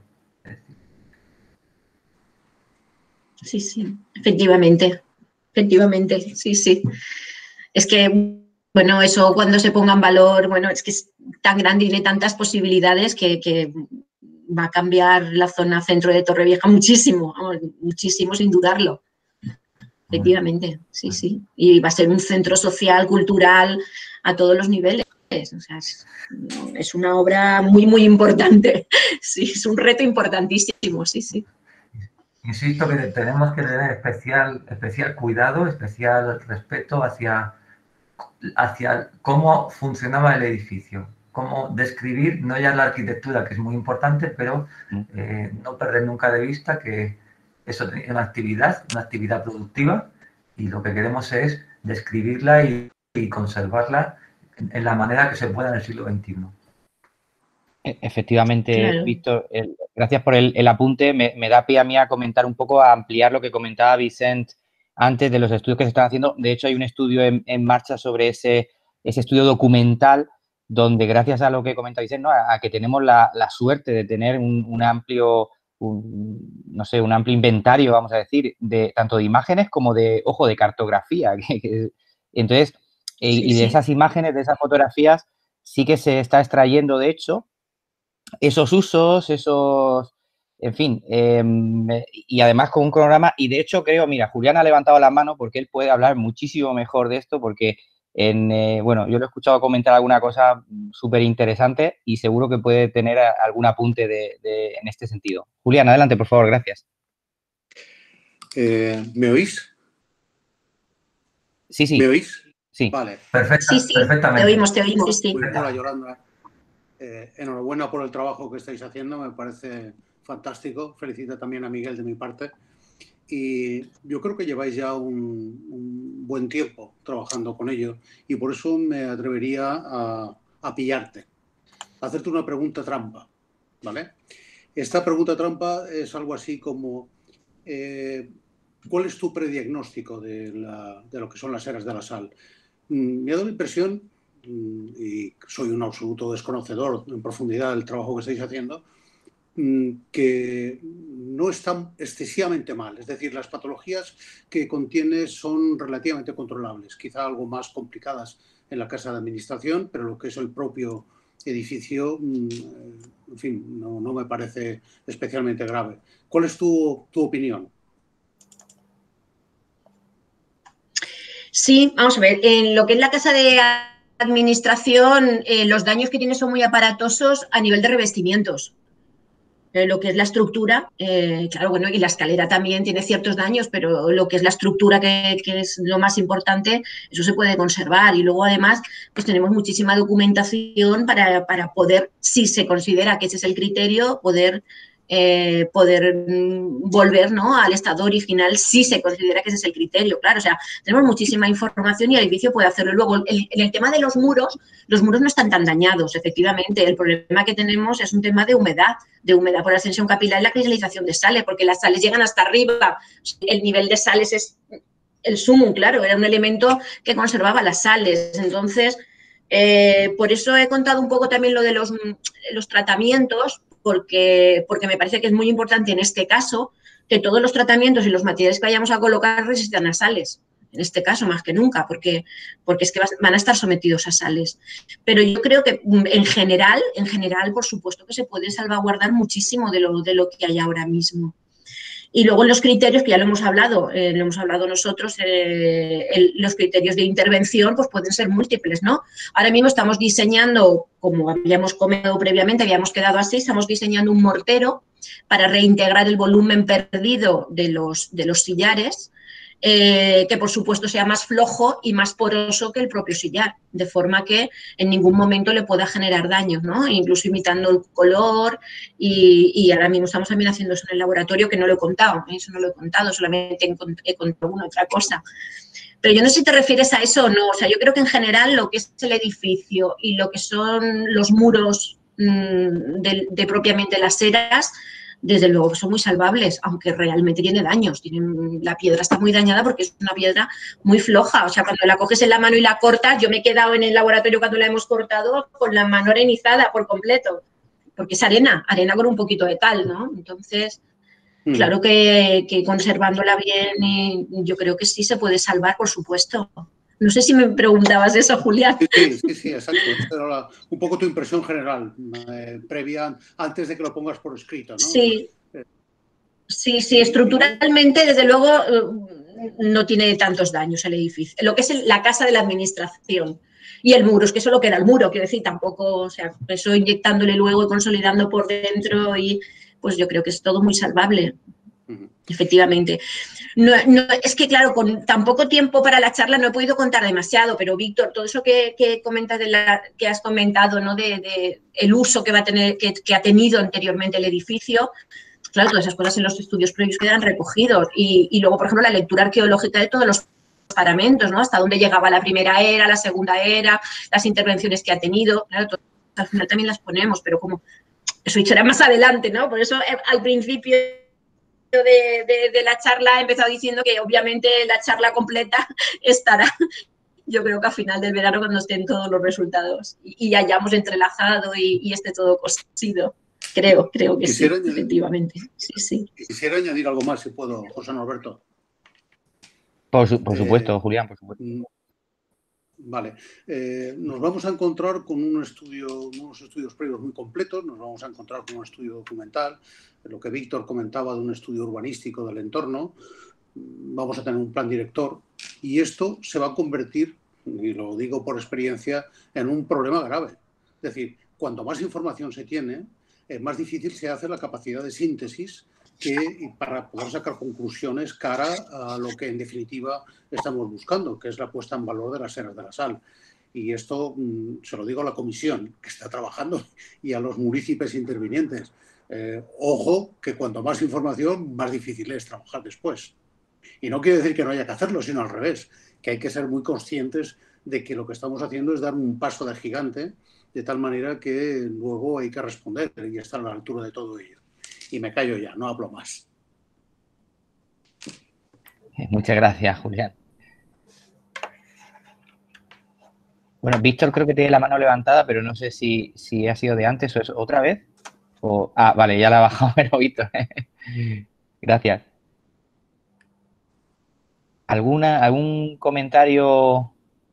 Sí, sí, efectivamente, efectivamente, sí, sí. Es que, bueno, eso cuando se ponga en valor, bueno, es que es tan grande y tiene tantas posibilidades que, que va a cambiar la zona centro de Torrevieja muchísimo, muchísimo sin dudarlo. Efectivamente, sí, sí. Y va a ser un centro social, cultural, a todos los niveles. O sea, es, es una obra muy, muy importante. Sí, es un reto importantísimo, sí, sí. Insisto que tenemos que tener especial, especial cuidado, especial respeto hacia, hacia cómo funcionaba el edificio. Cómo describir, no ya la arquitectura, que es muy importante, pero eh, no perder nunca de vista que eso es una actividad, una actividad productiva, y lo que queremos es describirla y, y conservarla en, en la manera que se pueda en el siglo veintiuno. Efectivamente, Claro. Víctor, el, gracias por el, el apunte. Me, me da pie a mí a comentar un poco, a ampliar lo que comentaba Vicent antes de los estudios que se están haciendo. De hecho, hay un estudio en, en marcha sobre ese, ese estudio documental, donde gracias a lo que comenta Vicent, ¿no? a, a que tenemos la, la suerte de tener un, un amplio, un, no sé, un amplio inventario, vamos a decir, de tanto de imágenes como de, ojo, de cartografía. Que, que, entonces, sí, y de sí. esas imágenes, de esas fotografías, sí que se está extrayendo, de hecho, esos usos, esos, en fin, eh, y además con un cronograma, y de hecho creo, mira, Julián ha levantado la mano porque él puede hablar muchísimo mejor de esto, porque, en, eh, bueno, yo lo he escuchado comentar alguna cosa súper interesante y seguro que puede tener algún apunte de, de, en este sentido. Julián, adelante, por favor, gracias. Eh, ¿Me oís? Sí, sí. ¿Me oís? Sí. Vale. Perfecta, sí, sí, perfectamente. te oímos, te oímos, sí. Muy hola, Yolanda. Eh, enhorabuena por el trabajo que estáis haciendo, me parece fantástico. Felicito también a Miguel de mi parte. Y yo creo que lleváis ya un, un buen tiempo trabajando con ello y por eso me atrevería a, a pillarte, a hacerte una pregunta trampa, ¿vale? Esta pregunta trampa es algo así como eh, ¿cuál es tu prediagnóstico de, la, de lo que son las eras de la sal? Me ha dado la impresión, y soy un absoluto desconocedor en profundidad del trabajo que estáis haciendo, que no están excesivamente mal. Es decir, las patologías que contiene son relativamente controlables, quizá algo más complicadas en la casa de administración, pero lo que es el propio edificio, en fin, no, no me parece especialmente grave. ¿Cuál es tu, tu opinión? Sí, vamos a ver, en lo que es la casa de administración, eh, los daños que tiene son muy aparatosos a nivel de revestimientos. Eh, lo que es la estructura, eh, claro, bueno, y la escalera también tiene ciertos daños, pero lo que es la estructura, que, que es lo más importante, eso se puede conservar. Y luego, además, pues tenemos muchísima documentación para, para poder, si se considera que ese es el criterio, poder... Eh, poder volver, ¿no?, al estado original si se considera que ese es el criterio, claro, o sea, tenemos muchísima información y el edificio puede hacerlo. Luego, el, en el tema de los muros, los muros no están tan dañados, efectivamente, el problema que tenemos es un tema de humedad, de humedad por ascensión capilar y la cristalización de sales, porque las sales llegan hasta arriba, el nivel de sales es el sumum, claro, era un elemento que conservaba las sales, entonces... Eh, por eso he contado un poco también lo de los, los tratamientos, porque, porque me parece que es muy importante en este caso que todos los tratamientos y los materiales que vayamos a colocar resistan a sales, en este caso más que nunca, porque, porque es que van a estar sometidos a sales. Pero yo creo que en general, en general, por supuesto que se puede salvaguardar muchísimo de lo, de lo que hay ahora mismo. Y luego los criterios, que ya lo hemos hablado, eh, lo hemos hablado nosotros, eh, el, los criterios de intervención pues pueden ser múltiples, ¿no? Ahora mismo estamos diseñando, como habíamos comentado previamente, habíamos quedado así, estamos diseñando un mortero para reintegrar el volumen perdido de los, de los sillares, eh, que por supuesto sea más flojo y más poroso que el propio sillar, de forma que en ningún momento le pueda generar daños, ¿no? Incluso imitando el color y, y ahora mismo estamos también haciendo eso en el laboratorio, que no lo he contado, ¿eh? Eso no lo he contado, solamente he contado una otra cosa. Pero yo no sé si te refieres a eso o no, o sea, yo creo que en general lo que es el edificio y lo que son los muros mmm, de, de propiamente las eras, desde luego son muy salvables, aunque realmente tiene daños. Tienen, la piedra está muy dañada porque es una piedra muy floja. O sea, cuando la coges en la mano y la cortas, yo me he quedado en el laboratorio cuando la hemos cortado con la mano arenizada por completo, porque es arena, arena con un poquito de cal, ¿no? Entonces, mm. claro que, que conservándola bien, y yo creo que sí se puede salvar, por supuesto. No sé si me preguntabas eso, Julián. Sí, sí, sí, exacto. Esta era la, un poco tu impresión general, eh, previa, antes de que lo pongas por escrito, ¿no? Sí, sí, sí. Estructuralmente, desde luego, no tiene tantos daños el edificio. Lo que es el, la casa de la administración y el muro, es que solo queda el muro, quiero decir, tampoco, o sea, eso inyectándole luego y consolidando por dentro y pues yo creo que es todo muy salvable. Uh-huh. Efectivamente. No, no, es que, claro, con tan poco tiempo para la charla no he podido contar demasiado, pero, Víctor, todo eso que, que comentas de la, que has comentado, ¿no? De, de el uso que va a tener, que, que ha tenido anteriormente el edificio, claro, todas esas cosas en los estudios previos quedan recogidos. Y, y luego, por ejemplo, la lectura arqueológica de todos los paramentos, ¿no? Hasta dónde llegaba la primera era, la segunda era, las intervenciones que ha tenido, claro, todo, al final también las ponemos, pero como eso echará más adelante, ¿no? Por eso, al principio De, de, de la charla he empezado diciendo que obviamente la charla completa estará, yo creo que a final del verano cuando estén todos los resultados y, y hayamos entrelazado y, y esté todo cosido. Creo, creo que quisiera sí, añadir, efectivamente. Sí, sí. Quisiera añadir algo más, si puedo, José Norberto. Por, su, por supuesto, eh, Julián, por supuesto. Vale. Eh, nos vamos a encontrar con un estudio, unos estudios previos muy completos, nos vamos a encontrar con un estudio documental, lo que Víctor comentaba de un estudio urbanístico del entorno, vamos a tener un plan director y esto se va a convertir, y lo digo por experiencia, en un problema grave. Es decir, cuanto más información se tiene, eh, más difícil se hace la capacidad de síntesis que, para poder sacar conclusiones cara a lo que en definitiva estamos buscando, que es la puesta en valor de las eras de la sal. Y esto mmm, se lo digo a la comisión que está trabajando y a los municipios intervinientes. Eh, ojo, que cuanto más información, más difícil es trabajar después. Y no quiere decir que no haya que hacerlo, sino al revés, que hay que ser muy conscientes de que lo que estamos haciendo es dar un paso de gigante, de tal manera que luego hay que responder y estar a la altura de todo ello. Y me callo ya, no hablo más. Muchas gracias, Julián. Bueno, Víctor creo que tiene la mano levantada, pero no sé si, si ha sido de antes o es otra vez. O, ah, vale, ya la ha bajado, pero Víctor. Gracias. ¿Alguna, ¿Algún comentario?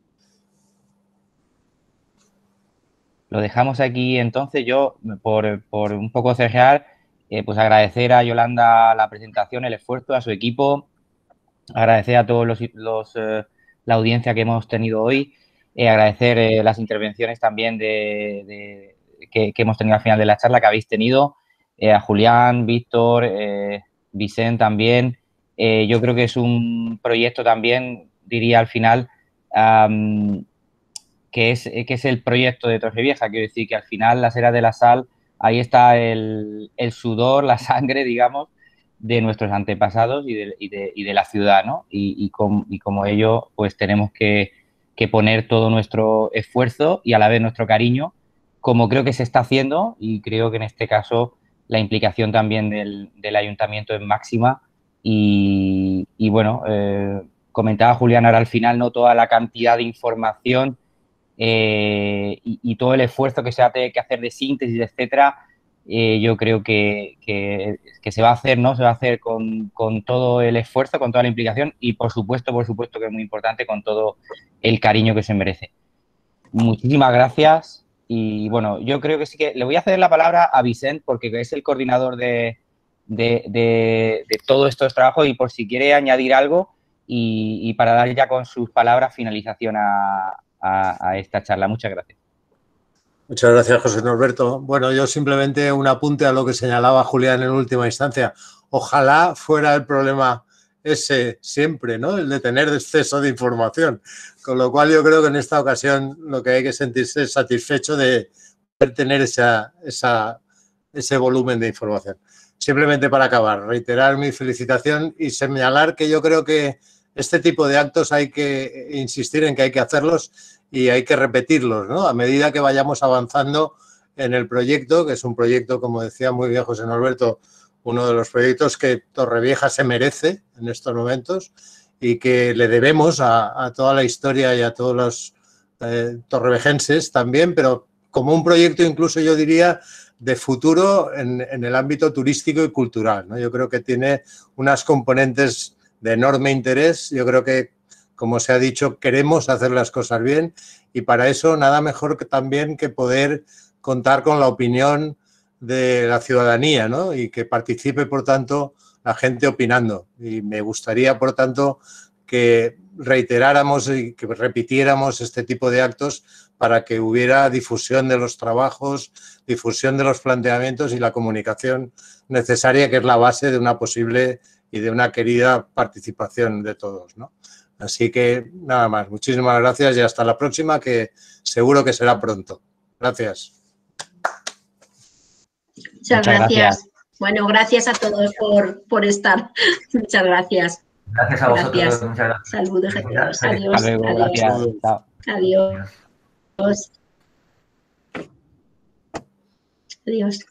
Lo dejamos aquí entonces. Yo, por, por un poco cerrar, eh, pues agradecer a Yolanda la presentación, el esfuerzo, a su equipo, agradecer a todos los, los eh, la audiencia que hemos tenido hoy, eh, agradecer eh, las intervenciones también de, de, que, que hemos tenido al final de la charla que habéis tenido, eh, a Julián, Víctor, eh, Vicente también. Eh, yo creo que es un proyecto también, diría al final, um, que, es, que es el proyecto de Torrevieja. Quiero decir que al final las eras de la sal, ahí está el, el sudor, la sangre, digamos, de nuestros antepasados y de, y de, y de la ciudad, ¿no? Y, y, com, y como ello, pues tenemos que, que poner todo nuestro esfuerzo y a la vez nuestro cariño, como creo que se está haciendo, y creo que en este caso la implicación también del, del ayuntamiento es máxima. Y, y bueno, eh, comentaba Julián ahora al final, ¿no? Toda la cantidad de información eh, y, y todo el esfuerzo que se hace que hacer de síntesis, etcétera. Eh, yo creo que, que, que se va a hacer, ¿no? Se va a hacer con, con todo el esfuerzo, con toda la implicación y, por supuesto, por supuesto que es muy importante, con todo el cariño que se merece. Muchísimas gracias y, bueno, yo creo que sí que le voy a ceder la palabra a Vicente porque es el coordinador de, de, de, de todos estos trabajos y por si quiere añadir algo y, y para dar ya con sus palabras finalización a, a, a esta charla. Muchas gracias. Muchas gracias, José Norberto. Bueno, yo simplemente un apunte a lo que señalaba Julián en última instancia. Ojalá fuera el problema ese siempre, ¿no? El de tener exceso de información. Con lo cual yo creo que en esta ocasión lo que hay que sentirse es satisfecho de poder tener esa, esa, ese volumen de información. Simplemente para acabar, reiterar mi felicitación y señalar que yo creo que este tipo de actos hay que insistir en que hay que hacerlos y hay que repetirlos, ¿no? A medida que vayamos avanzando en el proyecto, que es un proyecto, como decía muy bien José Norberto, uno de los proyectos que Torrevieja se merece en estos momentos y que le debemos a, a toda la historia y a todos los eh, torrevejenses también, pero como un proyecto incluso yo diría de futuro en, en el ámbito turístico y cultural, ¿no? Yo creo que tiene unas componentes de enorme interés. Yo creo que, como se ha dicho, queremos hacer las cosas bien y para eso nada mejor que también que poder contar con la opinión de la ciudadanía, ¿no? Y que participe, por tanto, la gente opinando. Y me gustaría, por tanto, que reiteráramos y que repitiéramos este tipo de actos para que hubiera difusión de los trabajos, difusión de los planteamientos y la comunicación necesaria, que es la base de una posible y de una querida participación de todos, ¿no? Así que, nada más. Muchísimas gracias y hasta la próxima, que seguro que será pronto. Gracias. Muchas, Muchas gracias. gracias. Bueno, gracias a todos por, por estar. Muchas gracias. Gracias a vosotros. Gracias. Muchas gracias. Saludos a todos. Felicidades. Adiós. Hasta luego, Adiós. gracias. Chao. Adiós. Adiós.